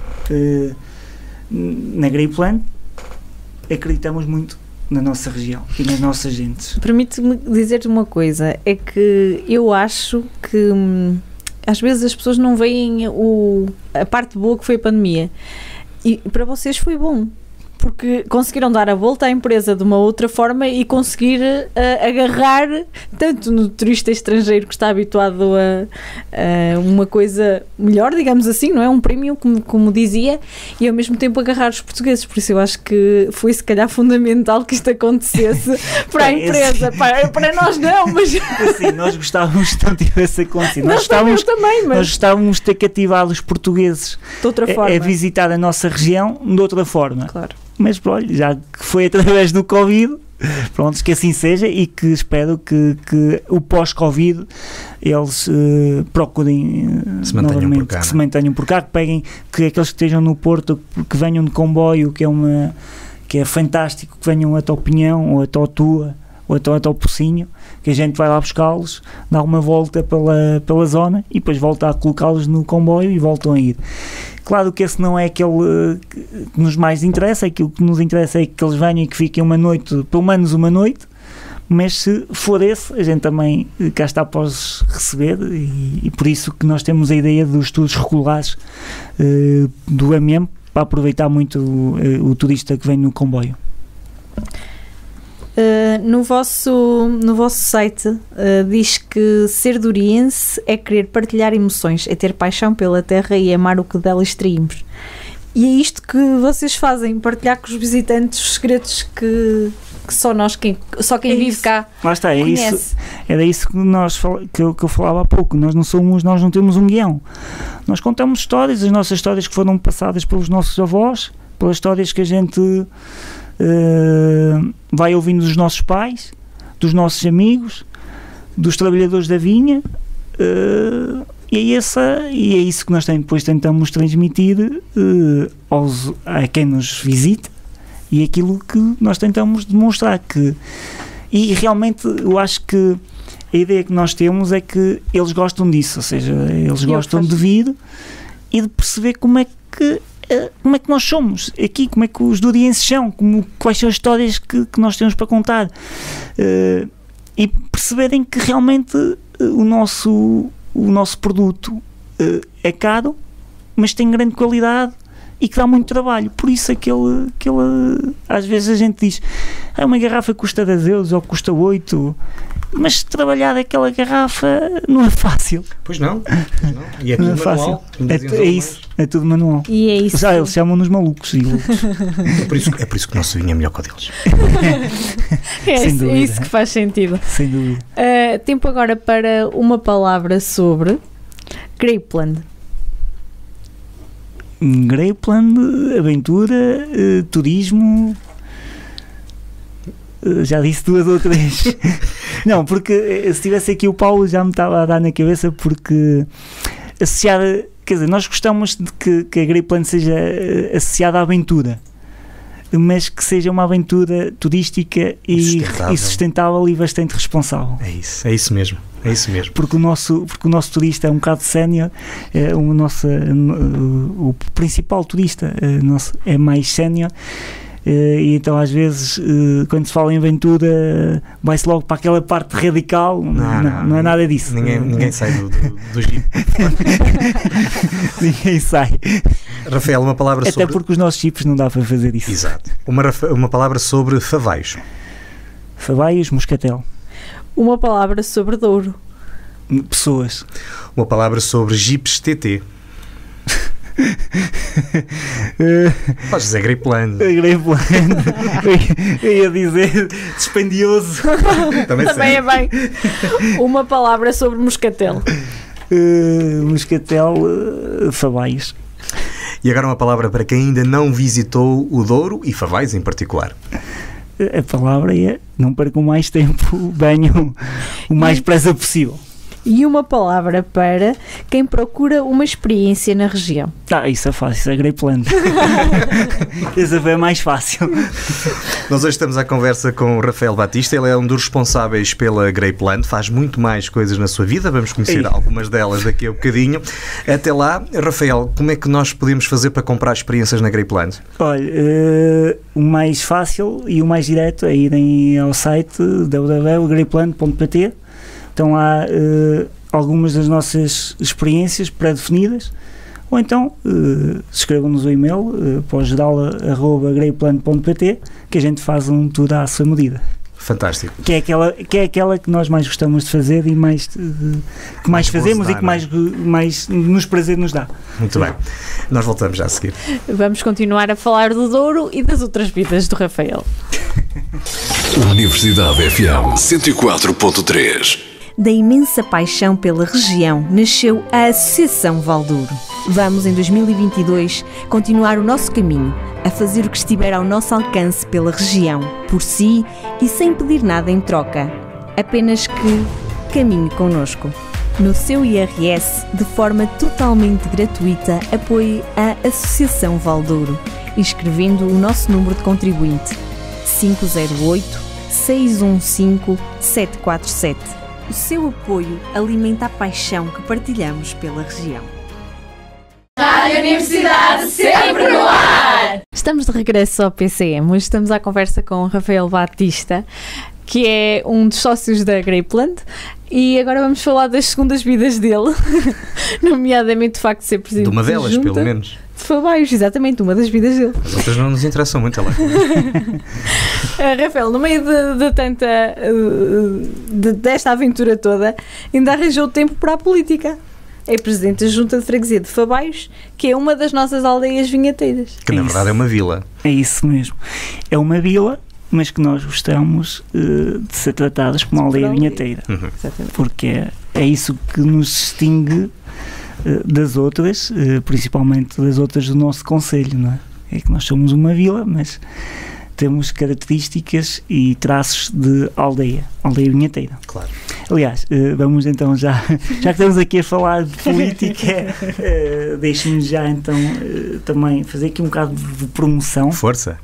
na Grapeplan, acreditamos muito na nossa região e nas nossas gentes. Permite-me dizer-te uma coisa, é que eu acho que às vezes as pessoas não veem a parte boa que foi a pandemia, e para vocês foi bom, porque conseguiram dar a volta à empresa de uma outra forma e conseguir agarrar tanto no turista estrangeiro que está habituado a uma coisa melhor, digamos assim, não é? Um prémio, como dizia, e ao mesmo tempo agarrar os portugueses. Por isso eu acho que foi se calhar fundamental que isto acontecesse para a empresa. Para nós não, mas... Assim, nós gostávamos que não tivesse acontecido. Nós gostávamos de ter cativado os portugueses de outra forma, a visitar a nossa região de outra forma. Claro. Mas olha, já que foi através do Covid, pronto, que assim seja, e que espero que o pós-Covid eles procurem se mantenham por cá, que se mantenham por cá, que peguem, que aqueles que estejam no Porto, que venham de comboio, que é fantástico, que venham até ao Pinhão, ou até ao Tua, ou até ao Pocinho, que a gente vai lá buscá-los, dá uma volta pela zona e depois volta a colocá-los no comboio e voltam a ir. Claro que esse não é aquele que nos mais interessa, aquilo que nos interessa é que eles venham e que fiquem uma noite, pelo menos uma noite, mas se for esse, a gente também cá está para os receber, e por isso que nós temos a ideia dos estudos regulares do AMM, para aproveitar muito o turista que vem no comboio. No vosso site diz que ser duriense é querer partilhar emoções, é ter paixão pela terra e amar o que dela extraímos. E é isto que vocês fazem, partilhar com os visitantes os segredos que só quem vive cá lá está, conhece. Isso, era isso que eu falava há pouco. Nós não temos um guião. Nós contamos histórias, as nossas histórias que foram passadas pelos nossos avós, pelas histórias que a gente vai ouvindo dos nossos pais, dos nossos amigos, dos trabalhadores da vinha, e é isso que nós depois tentamos transmitir a quem nos visita, e aquilo que nós tentamos demonstrar e realmente eu acho que a ideia que nós temos é que eles gostam disso, ou seja, eles gostam de vir e de perceber como é que nós somos aqui, como é que os durienses são, quais são as histórias que nós temos para contar, e perceberem que realmente o nosso produto é caro, mas tem grande qualidade e que dá muito trabalho. Por isso às vezes a gente diz, uma garrafa custa 10 euros ou custa 8, mas trabalhar aquela garrafa não é fácil. Pois não. E é tudo manual. É isso, é tudo manual. E é isso. Já eles chamam-nos malucos e loucos. É por isso que o nosso vinho é melhor que o deles. É isso que faz sentido. Sem dúvida. Tempo agora para uma palavra sobre Grapeland. Grapeland, aventura, turismo. Já disse 2 ou 3. Não, porque se tivesse aqui o Paulo já me estava a dar na cabeça, porque associada, quer dizer, nós gostamos de que a Grapeland seja associada à aventura, mas que seja uma aventura turística e sustentável e bastante responsável. É isso mesmo. Porque o nosso turista é um bocado sénior, o principal turista é mais sénior, e então às vezes quando se fala em aventura vai-se logo para aquela parte radical. Não é nada disso. Ninguém sai do Jeep. Ninguém sai. Rafael, uma palavra sobre... Até porque os nossos chips não dá para fazer isso. Exato. Uma palavra sobre favaios. Favaios, moscatel. Uma palavra sobre Douro. Pessoas. Uma palavra sobre Jeeps TT. Podes dizer Grapeland. Eu ia dizer dispendioso. Também é bem. Uma palavra sobre moscatel. Moscatel, favaios. E agora uma palavra para quem ainda não visitou o Douro e Favais em particular. A palavra é: não percam mais tempo, venham o mais depressa possível. E uma palavra para quem procura uma experiência na região. Isso é fácil, isso é Grapeland. Essa foi a mais fácil. Nós hoje estamos à conversa com o Rafael Batista. Ele é um dos responsáveis pela Grapeland, faz muito mais coisas na sua vida, vamos conhecer algumas delas daqui a bocadinho. Até lá, Rafael, como é que nós podemos fazer para comprar experiências na Grapeland? Olha, o mais fácil e o mais direto é irem ao site www.grapeland.pt. Estão lá algumas das nossas experiências pré-definidas, ou então escrevam-nos o e-mail para o geral@grapeland.pt, que a gente faz um tour à sua medida. Fantástico. Que é aquela que nós mais gostamos de fazer e que mais fazemos, e que mais nos prazer nos dá. Muito bem. Nós voltamos já a seguir. Vamos continuar a falar do Douro e das outras vidas do Rafael. Universidade FM 104.3. Da imensa paixão pela região nasceu a Associação Valdouro. Vamos, em 2022, continuar o nosso caminho, a fazer o que estiver ao nosso alcance pela região, por si e sem pedir nada em troca. Apenas que caminhe connosco. No seu IRS, de forma totalmente gratuita, apoie a Associação Valdouro, inscrevendo o nosso número de contribuinte 508-615-747. O seu apoio alimenta a paixão que partilhamos pela região. Rádio Universidade sempre no ar! Estamos de regresso ao PCM. Hoje estamos à conversa com o Rafael Batista, que é um dos sócios da Grapeland, e agora vamos falar das segundas vidas dele, nomeadamente o facto de ser presidente de uma delas, junta, pelo menos. De Favaios, exatamente, uma das vidas dele. As outras não nos interessam muito, ela. Rafael, no meio desta aventura toda, ainda arranjou tempo para a política. É presidente da Junta de Freguesia de Favaios, que é uma das nossas aldeias vinheteiras. Que na verdade é uma vila. É isso mesmo. É uma vila, mas que nós gostamos de ser tratados como uma aldeia vinheteira. Uhum. Porque é isso que nos distingue das outras, principalmente das outras do nosso concelho, não é? É que nós somos uma vila, mas temos características e traços de aldeia vinheteira. Claro. Aliás, vamos então já que estamos aqui a falar de política, deixe-me já então também fazer aqui um bocado de promoção. Força!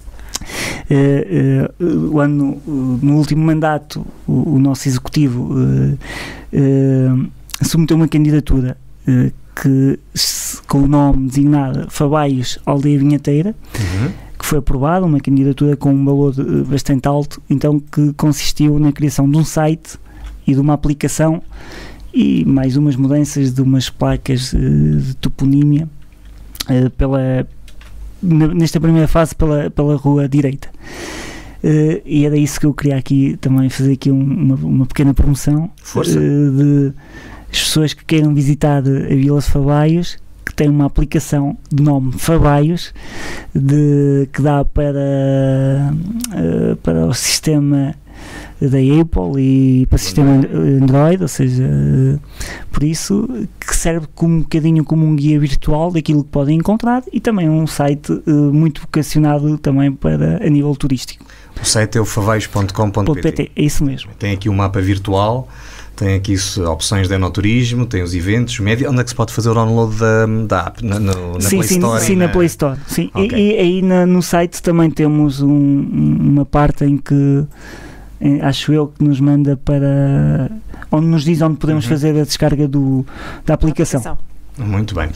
No último mandato, o nosso executivo submeteu uma candidatura com o nome designado Favaios Aldeia Vinheteira, que foi aprovada, uma candidatura com um valor bastante alto, então que consistiu na criação de um site e de uma aplicação e mais umas mudanças de umas placas de toponímia nesta primeira fase pela rua direita. E era isso que eu queria aqui também fazer aqui uma pequena promoção. Força. De as pessoas que queiram visitar a Vila de Favaios, que tem uma aplicação de nome Favaios, que dá para o sistema da Apple e para o sistema Android, ou seja, por isso que serve um bocadinho como um guia virtual daquilo que podem encontrar, e também um site muito vocacionado também a nível turístico. O site é o favaios.com.pt. É isso mesmo. Tem aqui um mapa virtual, tem aqui opções de enoturismo, tem os eventos, média. Onde é que se pode fazer o download da app? Na sim, Play Store? Sim, na Play Store. Sim. Okay. E aí no site também temos uma parte em que acho eu que nos manda onde nos diz onde podemos fazer a descarga da aplicação. Muito bem.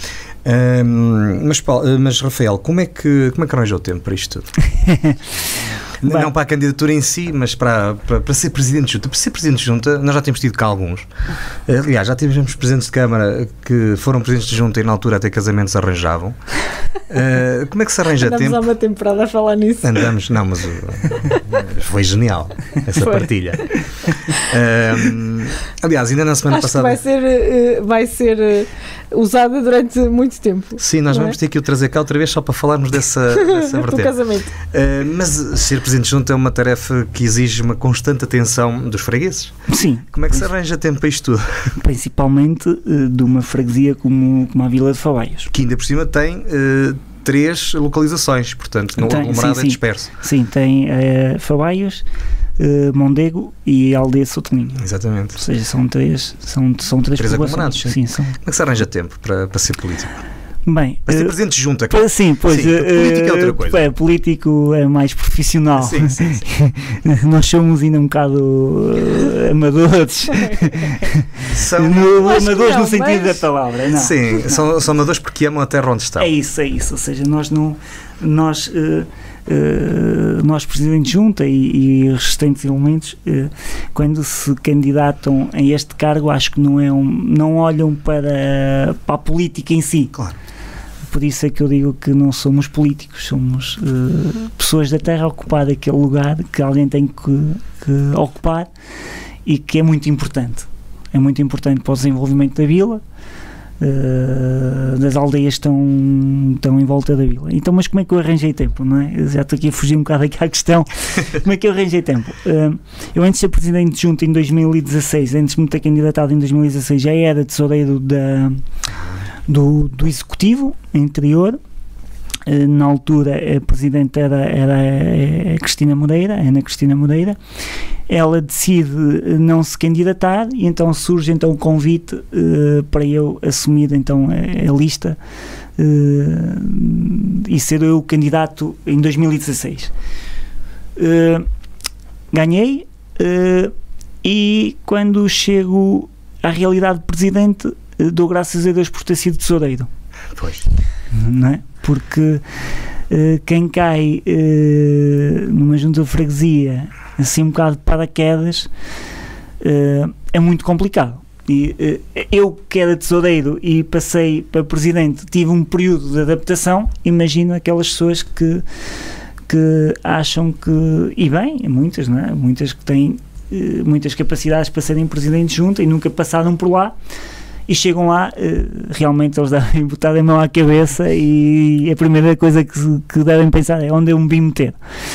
Mas Rafael, como é que arranjou o tempo para isto tudo? Não para a candidatura em si, mas para ser Presidente de Junta. Para ser Presidente de Junta, nós já temos tido cá alguns. Aliás, já tivemos Presidentes de Câmara que foram Presidentes de Junta e na altura até casamentos arranjavam. Como é que se arranja tempo? Andamos há uma temporada a falar nisso. Andamos, não, mas foi genial essa partilha. Aliás, ainda na semana passada... Acho que vai ser usada durante muito tempo. Sim, nós vamos ter que o trazer cá outra vez só para falarmos dessa vertente. Do casamento. Mas ser Presidente de Junta é uma tarefa que exige uma constante atenção dos fregueses. Sim. Como é que se arranja tempo para isto tudo? Principalmente de uma freguesia como a Vila de Favaios. Que ainda por cima tem 3 localizações, portanto, no aglomerado é disperso. Sim, tem Favaios, Mondego e a Aldeia de Sotoninho. Exatamente. Ou seja, são três aglomerados. Sim, são. Como é que se arranja tempo para ser político? Bem, para ser Presidente de Junta. Sim, pois. Político é outra coisa. Político é mais profissional. Sim. Nós somos ainda um bocado amadores. Amadores no sentido da palavra. Não. Sim, são amadores porque amam a terra onde estão. É isso. Ou seja, nós Presidente de Junta e os restantes elementos, quando se candidatam a este cargo, acho que não olham para a política em si. Claro. Por isso é que eu digo que não somos políticos, somos pessoas da terra a ocupar aquele lugar que alguém tem que ocupar e que é muito importante. É muito importante para o desenvolvimento da vila, das aldeias estão em volta da vila. Então, mas como é que eu arranjei tempo, não é? Eu já estou aqui a fugir um bocado aqui à questão. Como é que eu arranjei tempo? Eu, antes de ser Presidente de Junta em 2016, antes de me ter candidatado em 2016, já era tesoureiro do Executivo anterior. Na altura a Presidente era a Cristina Moreira, Ana Cristina Moreira. Ela decide não se candidatar e então surge então o convite para eu assumir então a lista e ser eu o candidato em 2016. Ganhei e quando chego à realidade de Presidente dou graças a Deus por ter sido tesoureiro. Pois. Não é? Porque quem cai numa junta de freguesia assim um bocado de paraquedas é muito complicado. E eu que era tesoureiro e passei para Presidente, tive um período de adaptação. Imagino aquelas pessoas que acham que, e bem, muitas, não é? Muitas que têm muitas capacidades para serem Presidente de Junta e nunca passaram por lá. E chegam lá, realmente eles devem botar a mão à cabeça e a primeira coisa que devem pensar é onde eu me vim meter.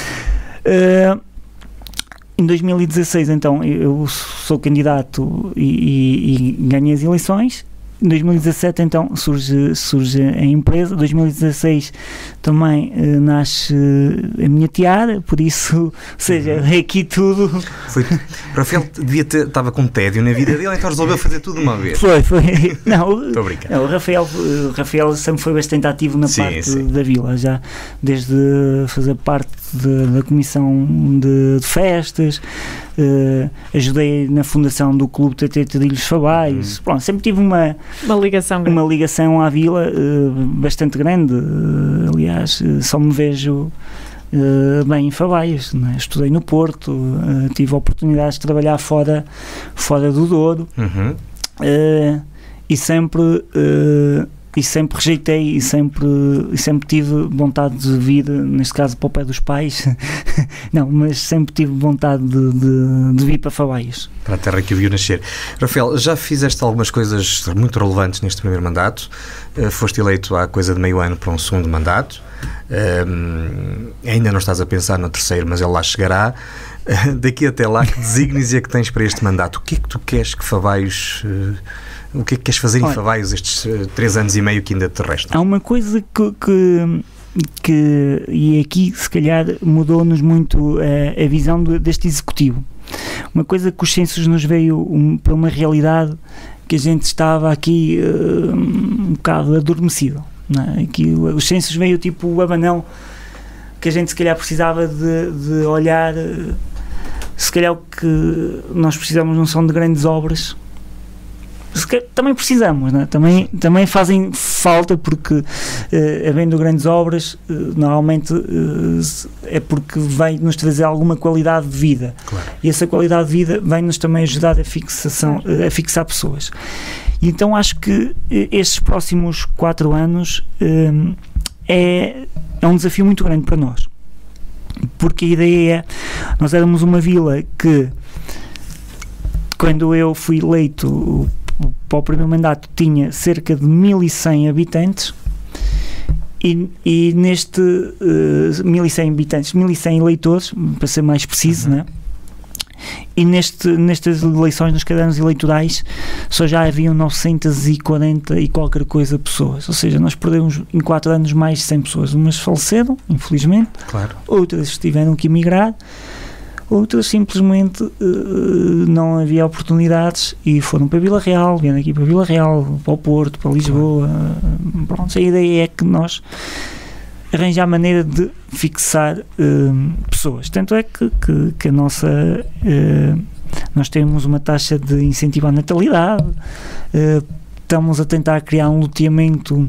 Em 2016, então, eu sou candidato e ganhei as eleições. Em 2017 então surge a empresa, 2016 também nasce a minha tiara, por isso, ou seja, aqui tudo... O Rafael estava com tédio na vida dele, então resolveu fazer tudo de uma vez. Foi. Não, estou a brincar. Não, o Rafael sempre foi bastante ativo na parte da vila, já desde fazer parte da comissão de festas, ajudei na fundação do Clube TT Trilhos Fabais, pronto, sempre tive uma ligação à vila bastante grande, aliás, só me vejo bem em Fabais, né? Estudei no Porto, tive oportunidades de trabalhar fora do Douro, e sempre rejeitei e sempre tive vontade de vir, neste caso para o pé dos pais, não, mas sempre tive vontade de vir para Fabais. Para a terra que o viu nascer. Rafael, já fizeste algumas coisas muito relevantes neste primeiro mandato, foste eleito há coisa de meio ano para um segundo mandato, ainda não estás a pensar no terceiro, mas ele lá chegará. Daqui até lá, que desígnios é que tens para este mandato? O que é que tu queres que Fabais... O que é que queres fazer em Fabais estes 3 anos e meio que ainda te restam? Há uma coisa que e aqui se calhar mudou-nos muito a visão deste executivo. Uma coisa que os censos nos veio para uma realidade que a gente estava aqui um bocado adormecido, não é? Aqui os censos veio tipo o abanão que a gente se calhar precisava de olhar. Se calhar o que nós precisamos não são de grandes obras, também precisamos, né? Também fazem falta, porque havendo grandes obras, normalmente é porque vai nos trazer alguma qualidade de vida, claro. E essa qualidade de vida vai nos também ajudar a fixar pessoas. E então acho que estes próximos 4 anos é um desafio muito grande para nós, porque a ideia é, nós éramos uma vila que, quando eu fui eleito para o primeiro mandato, tinha cerca de 1100 habitantes, e neste 1100 habitantes, 1100 eleitores, para ser mais preciso, né? E nestas eleições, nos cadernos eleitorais, só já haviam 940 e qualquer coisa pessoas, ou seja, nós perdemos em 4 anos mais de 100 pessoas, umas faleceram, infelizmente, claro. Outras tiveram que emigrar, outras simplesmente não havia oportunidades e foram para Vila Real, vieram aqui para Vila Real, para o Porto, para Lisboa. Pronto, a ideia é que nós arranjar maneira de fixar pessoas. Tanto é que a nossa... nós temos uma taxa de incentivo à natalidade, estamos a tentar criar um loteamento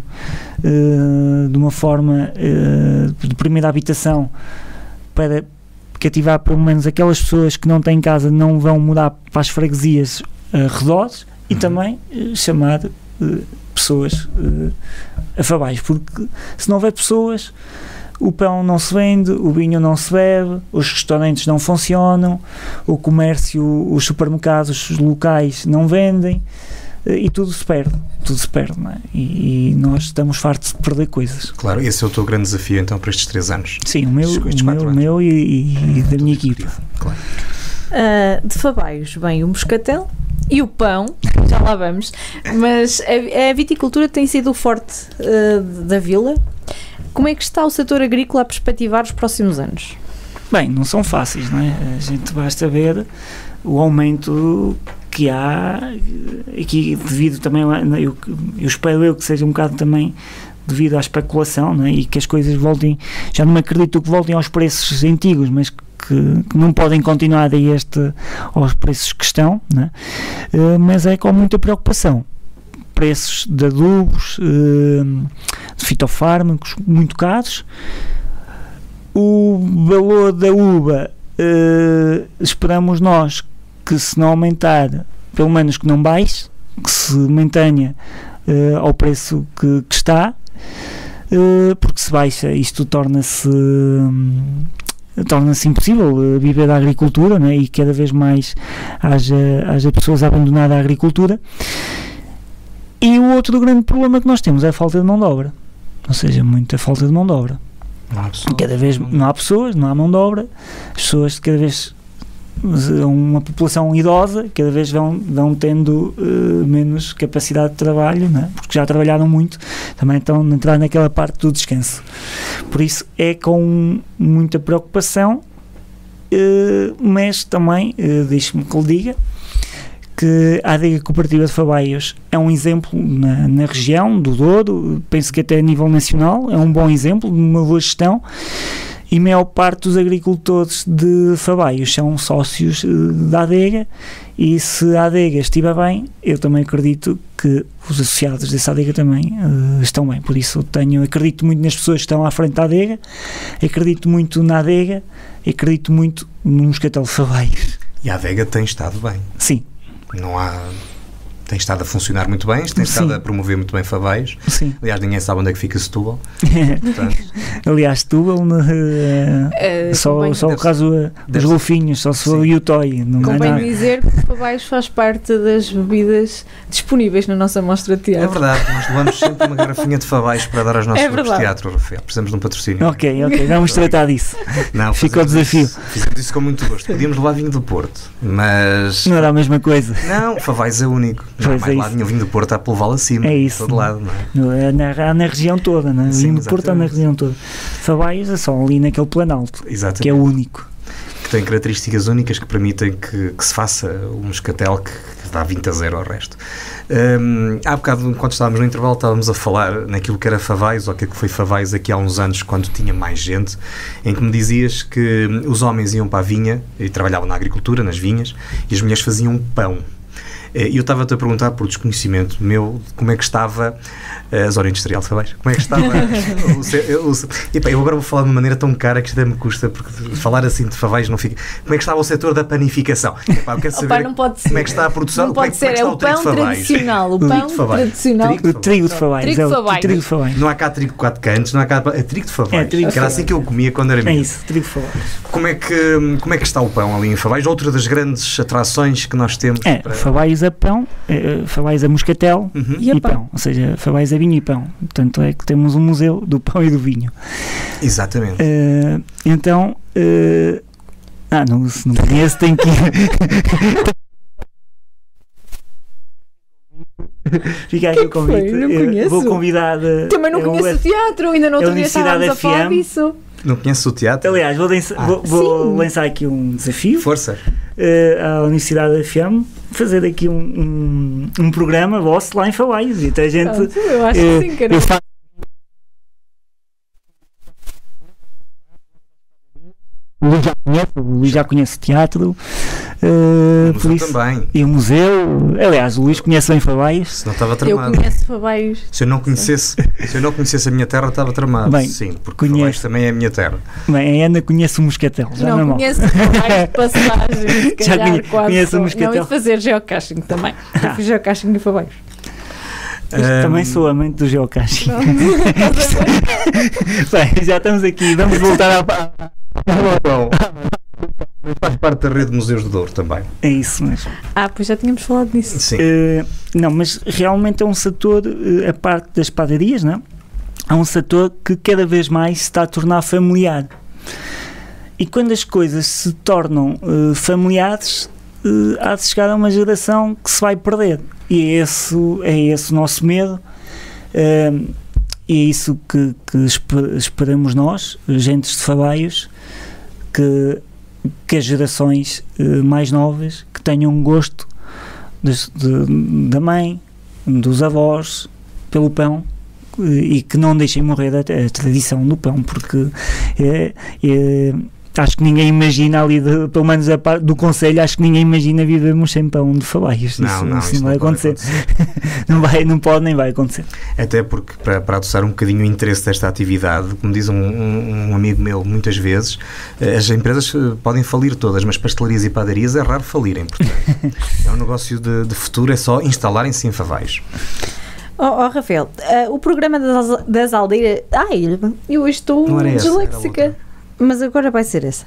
de uma forma de primeira habitação para cativar pelo menos aquelas pessoas que não têm casa, não vão mudar para as freguesias arredores, e também chamar pessoas a Fabais, porque se não houver pessoas, o pão não se vende, o vinho não se bebe, os restaurantes não funcionam, o comércio, os supermercados, os locais não vendem, e tudo se perde, não é? E nós estamos fartos de perder coisas. Claro, esse é o teu grande desafio então para estes 3 anos. Sim, o meu e da minha equipa. Claro. De Fabais vem o moscatel e o pão, já lá vamos, mas a viticultura tem sido o forte da vila. Como é que está o setor agrícola a perspectivar os próximos anos? Bem, não são fáceis, não é? A gente basta ver o aumento que há aqui, devido também, eu espero que seja um bocado também devido à especulação, não é? E que as coisas voltem, já não acredito que voltem aos preços antigos, mas que não podem continuar aos preços que estão, não é? Mas é com muita preocupação. Preços de adubos, de fitofármacos muito caros, o valor da uva, esperamos nós que, se não aumentar, pelo menos que não baixe, que se mantenha ao preço que está, porque se baixa isto torna-se impossível viver da agricultura, não é? E cada vez mais haja pessoas a abandonar a agricultura. E o outro grande problema que nós temos é a falta de mão de obra, ou seja, muita falta de mão de obra. Cada vez não há pessoas, não há mão de obra, as pessoas cada vez uma população idosa, cada vez vão tendo menos capacidade de trabalho, não é? Porque já trabalharam muito, também estão a entrar naquela parte do descanso. Por isso é com muita preocupação, mas também, deixe-me que lhe diga, que a adega cooperativa de Favaios é um exemplo na região do Douro, penso que até a nível nacional, é um bom exemplo de uma boa gestão, e a maior parte dos agricultores de Favaios são sócios da adega, e se a adega estiver bem, eu também acredito que os associados dessa adega também estão bem. Por isso acredito muito nas pessoas que estão à frente da adega, acredito muito na adega, acredito muito no Moscatel de Favaios. E a adega tem estado bem. Sim. Tem estado a funcionar muito bem, tem estado a promover muito bem Favaios. Sim. Aliás, ninguém sabe onde é que fica Setúbal. Aliás, Setúbal, só o caso dos golfinhos, só se for o Utoy. Convém dizer que o Favaios faz parte das bebidas disponíveis na nossa mostra de teatro. É verdade, nós levamos sempre uma garrafinha de Favaios para dar aos nossos grupos de teatro, Rafael. Precisamos de um patrocínio. Ok, vamos tratar disso. Não, fica o desafio. Fizemos isso com muito gosto. Podíamos levar vinho do Porto, mas... Não era a mesma coisa. Não, Favaios é único. Não há mais lado nenhum. O vinho do Porto há para levá-lo acima. É isso. De todo lado, não é? Na região toda, não é? O vinho do Porto está na região toda. Favaios é só ali naquele Planalto, que é o único. Que tem características únicas que permitem que se faça um moscatel que dá 20-0 ao resto. Há bocado, enquanto estávamos no intervalo, estávamos a falar naquilo que era Favaios, ou que foi Favaios aqui há uns anos, quando tinha mais gente, em que me dizias que os homens iam para a vinha e trabalhavam na agricultura, nas vinhas, e as mulheres faziam pão. E eu estava-te a perguntar, por desconhecimento meu, como é que estava a zona industrial de Favaios. Como é que estava eu agora vou falar de uma maneira tão cara que isto até me custa, porque falar assim de Favaios não fica... Como é que estava o setor da panificação? Eu quero saber não pode ser. como é que está a produção. Não pode ser, é o pão tradicional. O pão tradicional. O trigo de Favaios. Trigo de Favaios. Não há cá trigo de 4 cantos, não há cá... É trigo de Favaios. Que era assim que eu comia quando era menino. É isso, trigo de Favaios. Como é que está o pão ali em Favaios? Outra das grandes atrações que nós temos. Favaios é pão, Favaios é moscatel e pão. Ou seja, Favaios é vinho e pão. Portanto, é que temos um museu do pão e do vinho. Exatamente. Então, se não conhece, tem que ir. Fica aqui o convite. Não conheço. Vou convidar. Também não conheço o teatro, ainda não outro dia estávamos a falar disso. Não conheço o teatro? Aliás, vou lançar aqui um desafio. Força. À Universidade da FM, fazer aqui um programa vosso lá em Favaios. E até a gente. Eu acho que sim, cara. O Luís já conhece o teatro. O museu também. E o museu. Aliás, o Luís conhece bem Favaios. Se não estava tramado. Eu conheço Favaios. Se eu não conhecesse a minha terra, estava tramado. Bem, sim, porque Favaios também é a minha terra. Bem, a Ana conhece o moscatel. Já não conheço Favaios de passagem. Já conhece o moscatel. Não, e fazer geocaching também. Eu fiz geocaching em Favaios. Também sou amante do geocaching. Bem, já estamos aqui. Vamos voltar à. Faz parte da rede de museus do Douro também. É isso mesmo. Pois já tínhamos falado disso. Sim. Não, mas realmente é um setor, a parte das padarias, não? É um setor que cada vez mais se está a tornar familiar. E quando as coisas se tornam familiares, há de chegar a uma geração que se vai perder. E é esse o nosso medo. E é isso que esperamos nós, agentes de Favaios, que as gerações mais novas que tenham gosto da mãe, dos avós, pelo pão, e que não deixem morrer a tradição do pão, porque acho que ninguém imagina ali, pelo menos do concelho, acho que ninguém imagina vivermos sem pão de Favaios. Isso não vai acontecer. Não pode nem vai acontecer. Até porque, para adoçar um bocadinho o interesse desta atividade, como diz um amigo meu muitas vezes, as empresas podem falir todas, mas pastelarias e padarias é raro falirem, portanto. É um negócio de futuro, é só instalarem-se em Favaios. Rafael, o programa das aldeias... eu hoje estou disléxica. Mas agora vai ser essa.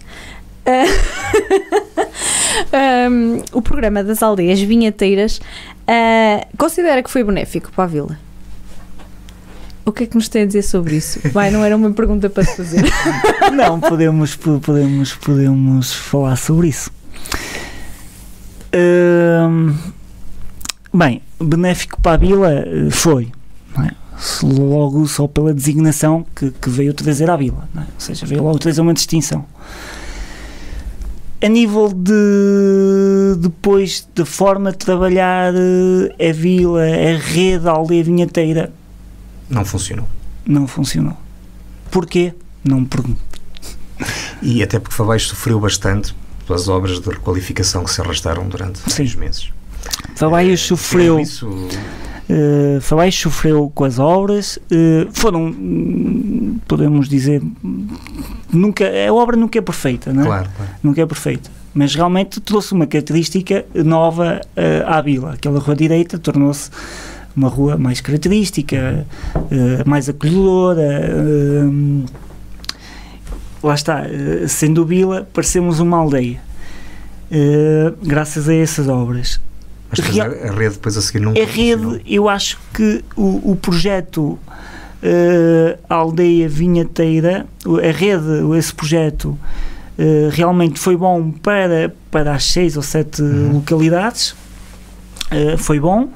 O programa das aldeias vinheteiras considera que foi benéfico para a vila? O que é que nos tem a dizer sobre isso? Não era uma pergunta para te fazer. Não, podemos falar sobre isso. Bem, benéfico para a vila foi, não é? Logo só pela designação que veio trazer à vila, não é? Ou seja, veio logo trazer uma distinção. A nível depois da forma de trabalhar a vila, a rede, a aldeia vinheteira, Não funcionou. não funcionou. Porquê? Não me pergunto. E até porque Favais sofreu bastante pelas obras de requalificação que se arrastaram durante 6 meses. Favais sofreu. Isso, Favais sofreu com as obras, foram, podemos dizer, a obra nunca é perfeita, não é? claro. Nunca é perfeita, mas realmente trouxe uma característica nova à vila. Aquela rua direita tornou-se uma rua mais característica, mais acolhedora, lá está, sendo vila, parecemos uma aldeia, graças a essas obras. Mas depois a rede depois a seguir nunca A rede, eu acho que o projeto Aldeia Vinheteira, a rede, esse projeto realmente foi bom para as 6 ou 7 localidades, foi bom,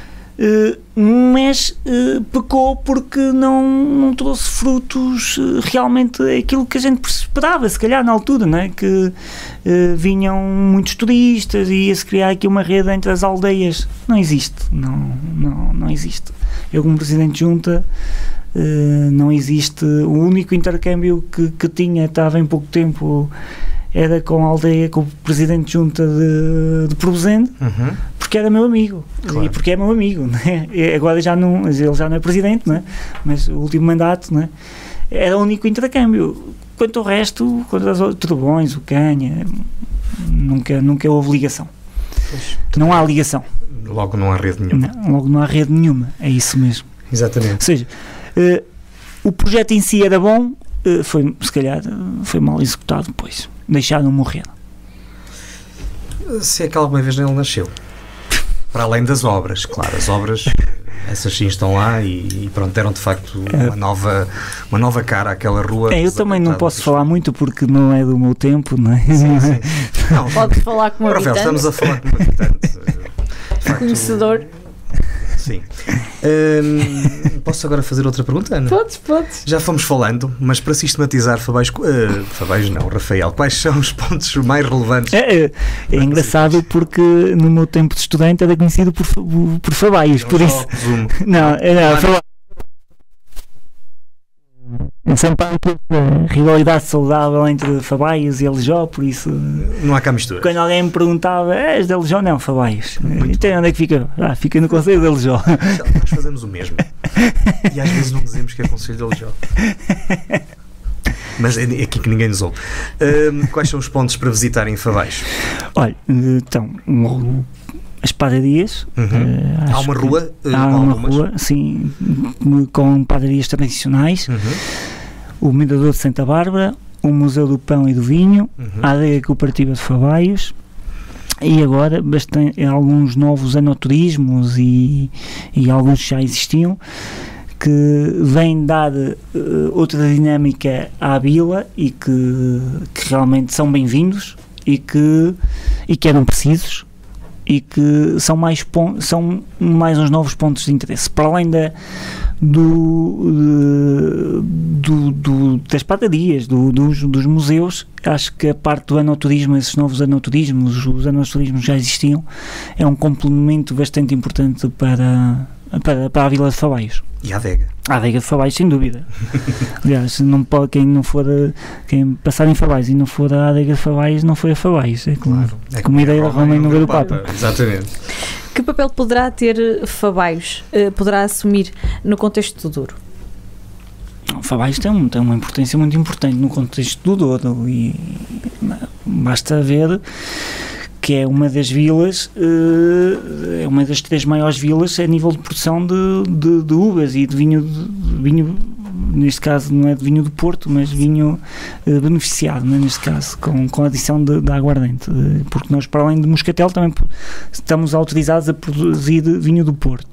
mas pecou porque não trouxe frutos realmente aquilo que a gente esperava, se calhar na altura, não é? Que vinham muitos turistas e ia-se criar aqui uma rede entre as aldeias. Não existe, não existe. Eu, como Presidente de Junta, não existe. O único intercâmbio que tinha, estava em pouco tempo, era com a aldeia, com o Presidente de Junta de Provozende, porque era meu amigo, Claro. e porque é meu amigo, né? Agora já não, ele já não é Presidente, né? Mas o último mandato, né? Era o único intercâmbio. Quanto ao resto, quanto aos Turbões, o Canha, nunca houve ligação. Não há ligação. Logo não há rede nenhuma. Logo não há rede nenhuma, é isso mesmo. Ou Exatamente. seja, o projeto em si era bom, se calhar foi mal executado depois. Deixaram morrer. Se é que alguma vez ele nasceu. Para além das obras, claro, as obras, essas sim estão lá e pronto, deram de facto uma nova cara àquela rua. Eu também não posso falar muito porque não é do meu tempo, não é? Sim. Não, Pode falar como Rafael, habitante, estamos a falar com um habitante. De facto, conhecedor. Sim. Posso agora fazer outra pergunta, Ana? Podes. Já fomos falando, mas para sistematizar, Rafael, quais são os pontos mais relevantes? É engraçado porque no meu tempo de estudante era conhecido por Favais, por isso. Não, sempre há uma rivalidade saudável entre Favais e Aljó, por isso. Não há cá mistura. Quando alguém me perguntava, és de Aljó? Não, Favais. Então onde é que fica? Fica no Conselho de Aljó. Nós fazemos o mesmo. E às vezes não dizemos que é Conselho de Aljó. Mas é aqui que ninguém nos ouve. Quais são os pontos para visitar em Favais? Olha, então, as padarias. Há uma rua? Há uma rua, sim, com padarias tradicionais. O Mirador de Santa Bárbara, o Museu do Pão e do Vinho, a Adega Cooperativa de Favaios e agora alguns novos anoturismos e alguns já existiam que vêm dar outra dinâmica à vila e que realmente são bem-vindos e que eram precisos e que são mais uns novos pontos de interesse, para além das padarias, dos museus. Acho que a parte do anoturismo, esses novos anoturismos, os anoturismos já existiam, é um complemento bastante importante para a Vila de Favaios. E a adega? A adega de Favaios, sem dúvida. Aliás, não pode, quem passar em Favaios e não for à adega de Favaios, não foi a Favaios, é claro. É como a ideia da Roma em nome do Papa. Exatamente. Que papel poderá ter Favaios, poderá assumir no contexto do Douro? Favaios tem uma importância muito importante no contexto do Douro e basta ver que é uma das vilas, é uma das 3 maiores vilas a nível de produção de uvas e de vinho, neste caso não é de vinho do Porto, mas vinho beneficiado, né, neste caso, com a adição de aguardente, porque nós, para além de moscatel, também estamos autorizados a produzir vinho do Porto.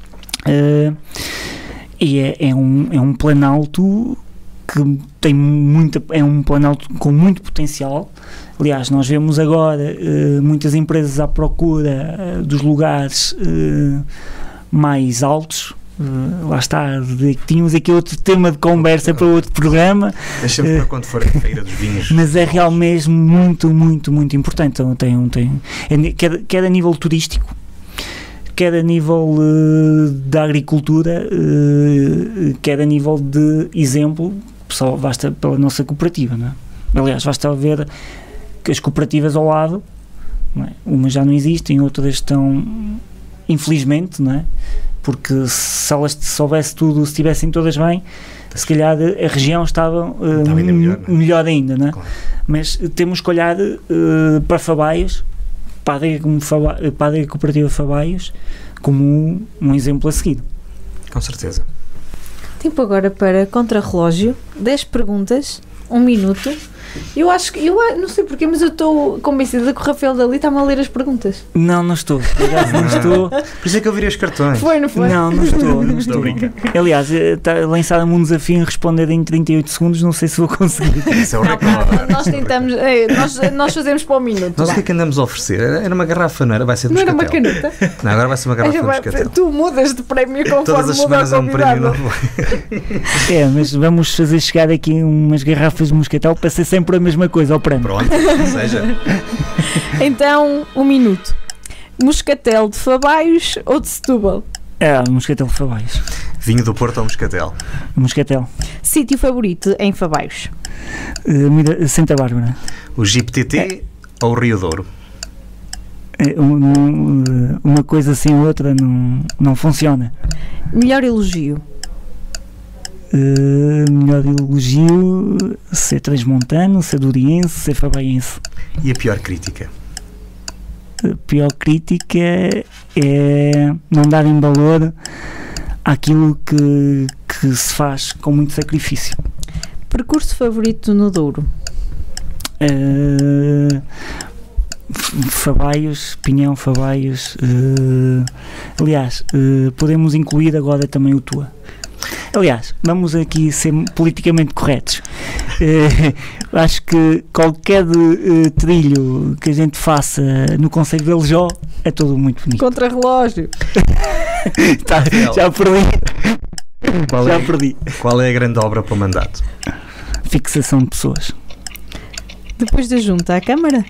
E é um planalto que tem é um planalto com muito potencial, Aliás, nós vemos agora muitas empresas à procura dos lugares mais altos. Lá está, tínhamos aqui outro tema de conversa para outro programa. Deixa-me para quando for a feira dos vinhos. Mas é realmente mesmo muito, muito, muito importante. Então, quer a nível turístico, quer a nível da agricultura, quer a nível de exemplo, só basta pela nossa cooperativa, não é? Aliás, basta ver que as cooperativas ao lado, não é? Umas já não existem, outras estão, infelizmente, não é? Porque se elas soubesse tudo, se estivessem todas bem, se calhar a região estava melhor ainda, não é? Claro. Mas temos que olhar para Fabaios, para a Adega Cooperativa Fabaios, como um exemplo a seguir. Com certeza. Tempo agora para contrarrelógio, 10 perguntas, 1 minuto. Eu acho que, não sei porquê, mas eu estou convencida que o Rafael Dali está-me a ler as perguntas. Não estou. Aliás, não estou. Por isso é que eu virei os cartões. Foi, não foi? Não estou. Estou a brincar. Aliás, lançaram-me um desafio em responder em 38 segundos, não sei se vou conseguir. Isso é o Não, recorde. nós tentamos, nós fazemos para o minuto. Nós o que é que andamos a oferecer? Era uma garrafa, não era? Vai ser de Não era uma moscatel. caneta? Não, agora vai ser uma garrafa de moscatel. Tu mudas de prémio conforme Todas as muda semanas o é um prémio convidado. novo. Mas vamos fazer chegar aqui umas garrafas de moscatel para ser sempre a mesma coisa ao prémio. Pronto, seja. Então, 1 minuto. Moscatel de Fabaios ou de Setúbal? Moscatel de Fabaios. Vinho do Porto ou moscatel? Moscatel. Sítio favorito em Fabaios? Santa Bárbara. O Jeep TT ou o Rio Douro? Uma coisa sem outra não funciona. Melhor elogio? Melhor elogio: ser transmontano, ser duriense, ser fabaiense. E a pior crítica? A pior crítica é não darem valor àquilo que se faz com muito sacrifício. Percurso favorito no Douro? Fabaios, Pinhão, Fabaios. Aliás, podemos incluir agora também o Tua. Aliás, vamos aqui ser politicamente corretos. Acho que qualquer trilho que a gente faça no concelho de Aljó é tudo muito bonito. Contrarrelógio? Já perdi. Qual é a grande obra para o mandato? Fixação de pessoas. Depois da junta à Câmara?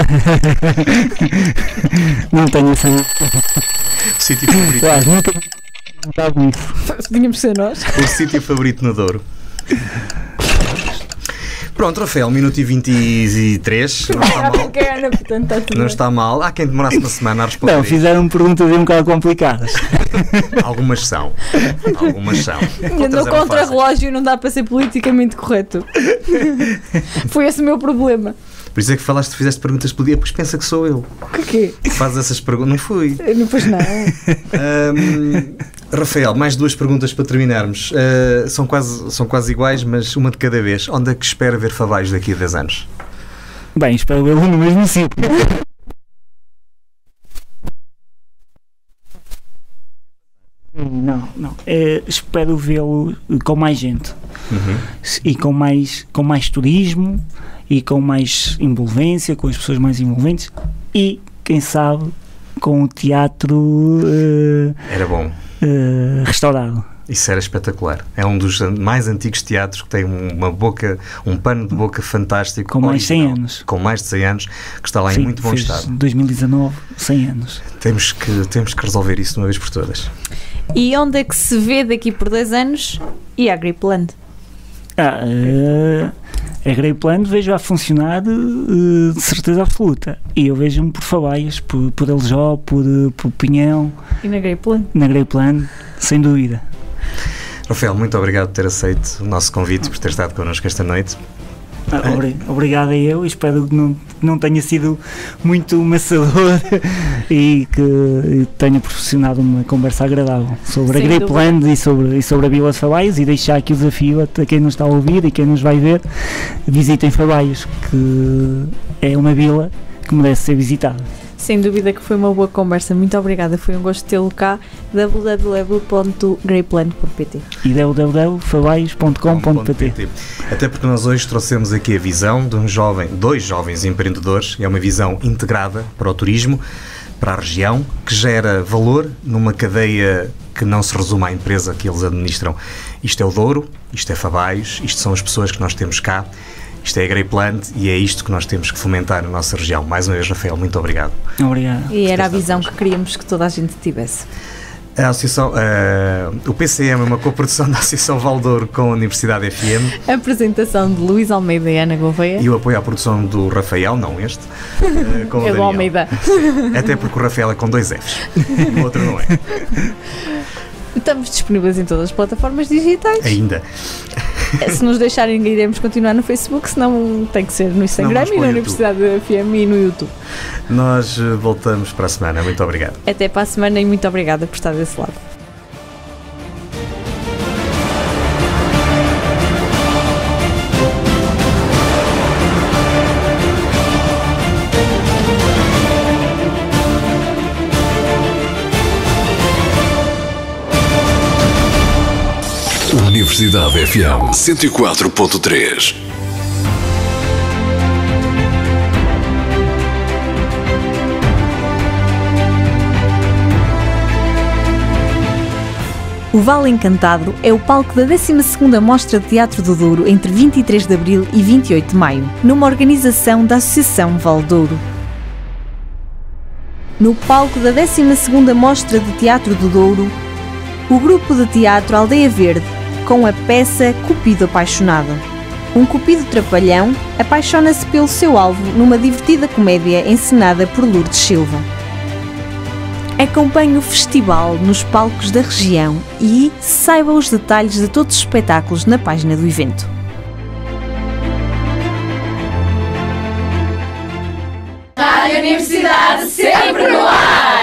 Não tenho essa. O sítio favorito? Claro, nunca dava isso. Tínhamos de ser nós. O sítio favorito no Douro? Pronto, Rafael, minuto e 23. Não está mal. Bacana, portanto está tudo Não bem. está mal. Há quem demorasse uma semana a responder. Não, fizeram perguntas um bocado complicadas. Algumas são. Outras No eram contrarrelógio não dá para ser politicamente correto. Foi esse o meu problema. Por isso é que fizeste perguntas pelo dia, porque pensa que sou eu O quê? que faz essas perguntas. Não fui. Não pois não. Rafael, mais 2 perguntas para terminarmos. São quase iguais, mas uma de cada vez. Onde é que espera ver Fabaios daqui a 10 anos? Bem, espero vê-lo no mesmo sítio. Não. Espero vê-lo com mais gente. E com mais turismo e com mais envolvência, com as pessoas mais envolventes e, quem sabe, com o teatro Era bom. restaurado. Isso era espetacular. É um dos mais antigos teatros que tem um pano de boca fantástico. Com mais de 100 original. anos. Com mais de 100 anos, que está lá Sim, em muito bom fez estado. 2019, 100 anos. Temos que resolver isso de uma vez por todas. E onde é que se vê daqui por 10 anos? E a Grapland? A Grapeland vejo a funcionar de certeza absoluta. E eu vejo-me por Fabaios, por Aljó, por Pinhão. E na Grapland? Na Grapeland, sem dúvida. Rafael, muito obrigado por ter aceito o nosso convite, por ter estado connosco esta noite. Obrigado a eu, espero que não tenha sido muito maçador e que tenha proporcionado uma conversa agradável sobre Sem a Grapeland e sobre a Vila de Fabaios, e deixar aqui o desafio a quem nos está a ouvir e quem nos vai ver: visitem Fabaios, que é uma vila que merece ser visitada. Sem dúvida que foi uma boa conversa. Muito obrigada. Foi um gosto tê-lo cá. www.grapland.pt E www.favais.com.pt. Até porque nós hoje trouxemos aqui a visão de dois jovens empreendedores. É uma visão integrada para o turismo, para a região, que gera valor numa cadeia que não se resume à empresa que eles administram. Isto é o Douro, isto é Favais, isto são as pessoas que nós temos cá, isto é a Grapland e é isto que nós temos que fomentar na nossa região. Mais uma vez, Rafael, muito obrigado. Obrigado. E era a visão que queríamos que toda a gente tivesse. A associação, o PCM é uma coprodução da Associação Valdouro com a Universidade FM. A apresentação de Luís Almeida e Ana Gouveia. E o apoio à produção do Rafael, não este, com o É do Daniel. Almeida. Até porque o Rafael é com 2 Fs, o outro não é. Estamos disponíveis em todas as plataformas digitais. Ainda. Se nos deixarem, iremos continuar no Facebook, senão tem que ser no Instagram vamos e para o na YouTube. Universidade FM e no YouTube. Nós voltamos para a semana. Muito obrigado. Até para a semana e muito obrigada por estar desse lado. Universidade FM 104.3. O Vale Encantado é o palco da 12ª Mostra de Teatro do Douro entre 23 de Abril e 28 de Maio, numa organização da Associação Val Douro. No palco da 12ª Mostra de Teatro do Douro, o grupo de teatro Aldeia Verde, com a peça Cupido Apaixonado. Um cupido trapalhão apaixona-se pelo seu alvo numa divertida comédia encenada por Lourdes Silva. Acompanhe o festival nos palcos da região e saiba os detalhes de todos os espetáculos na página do evento. Rádio Universidade sempre no ar!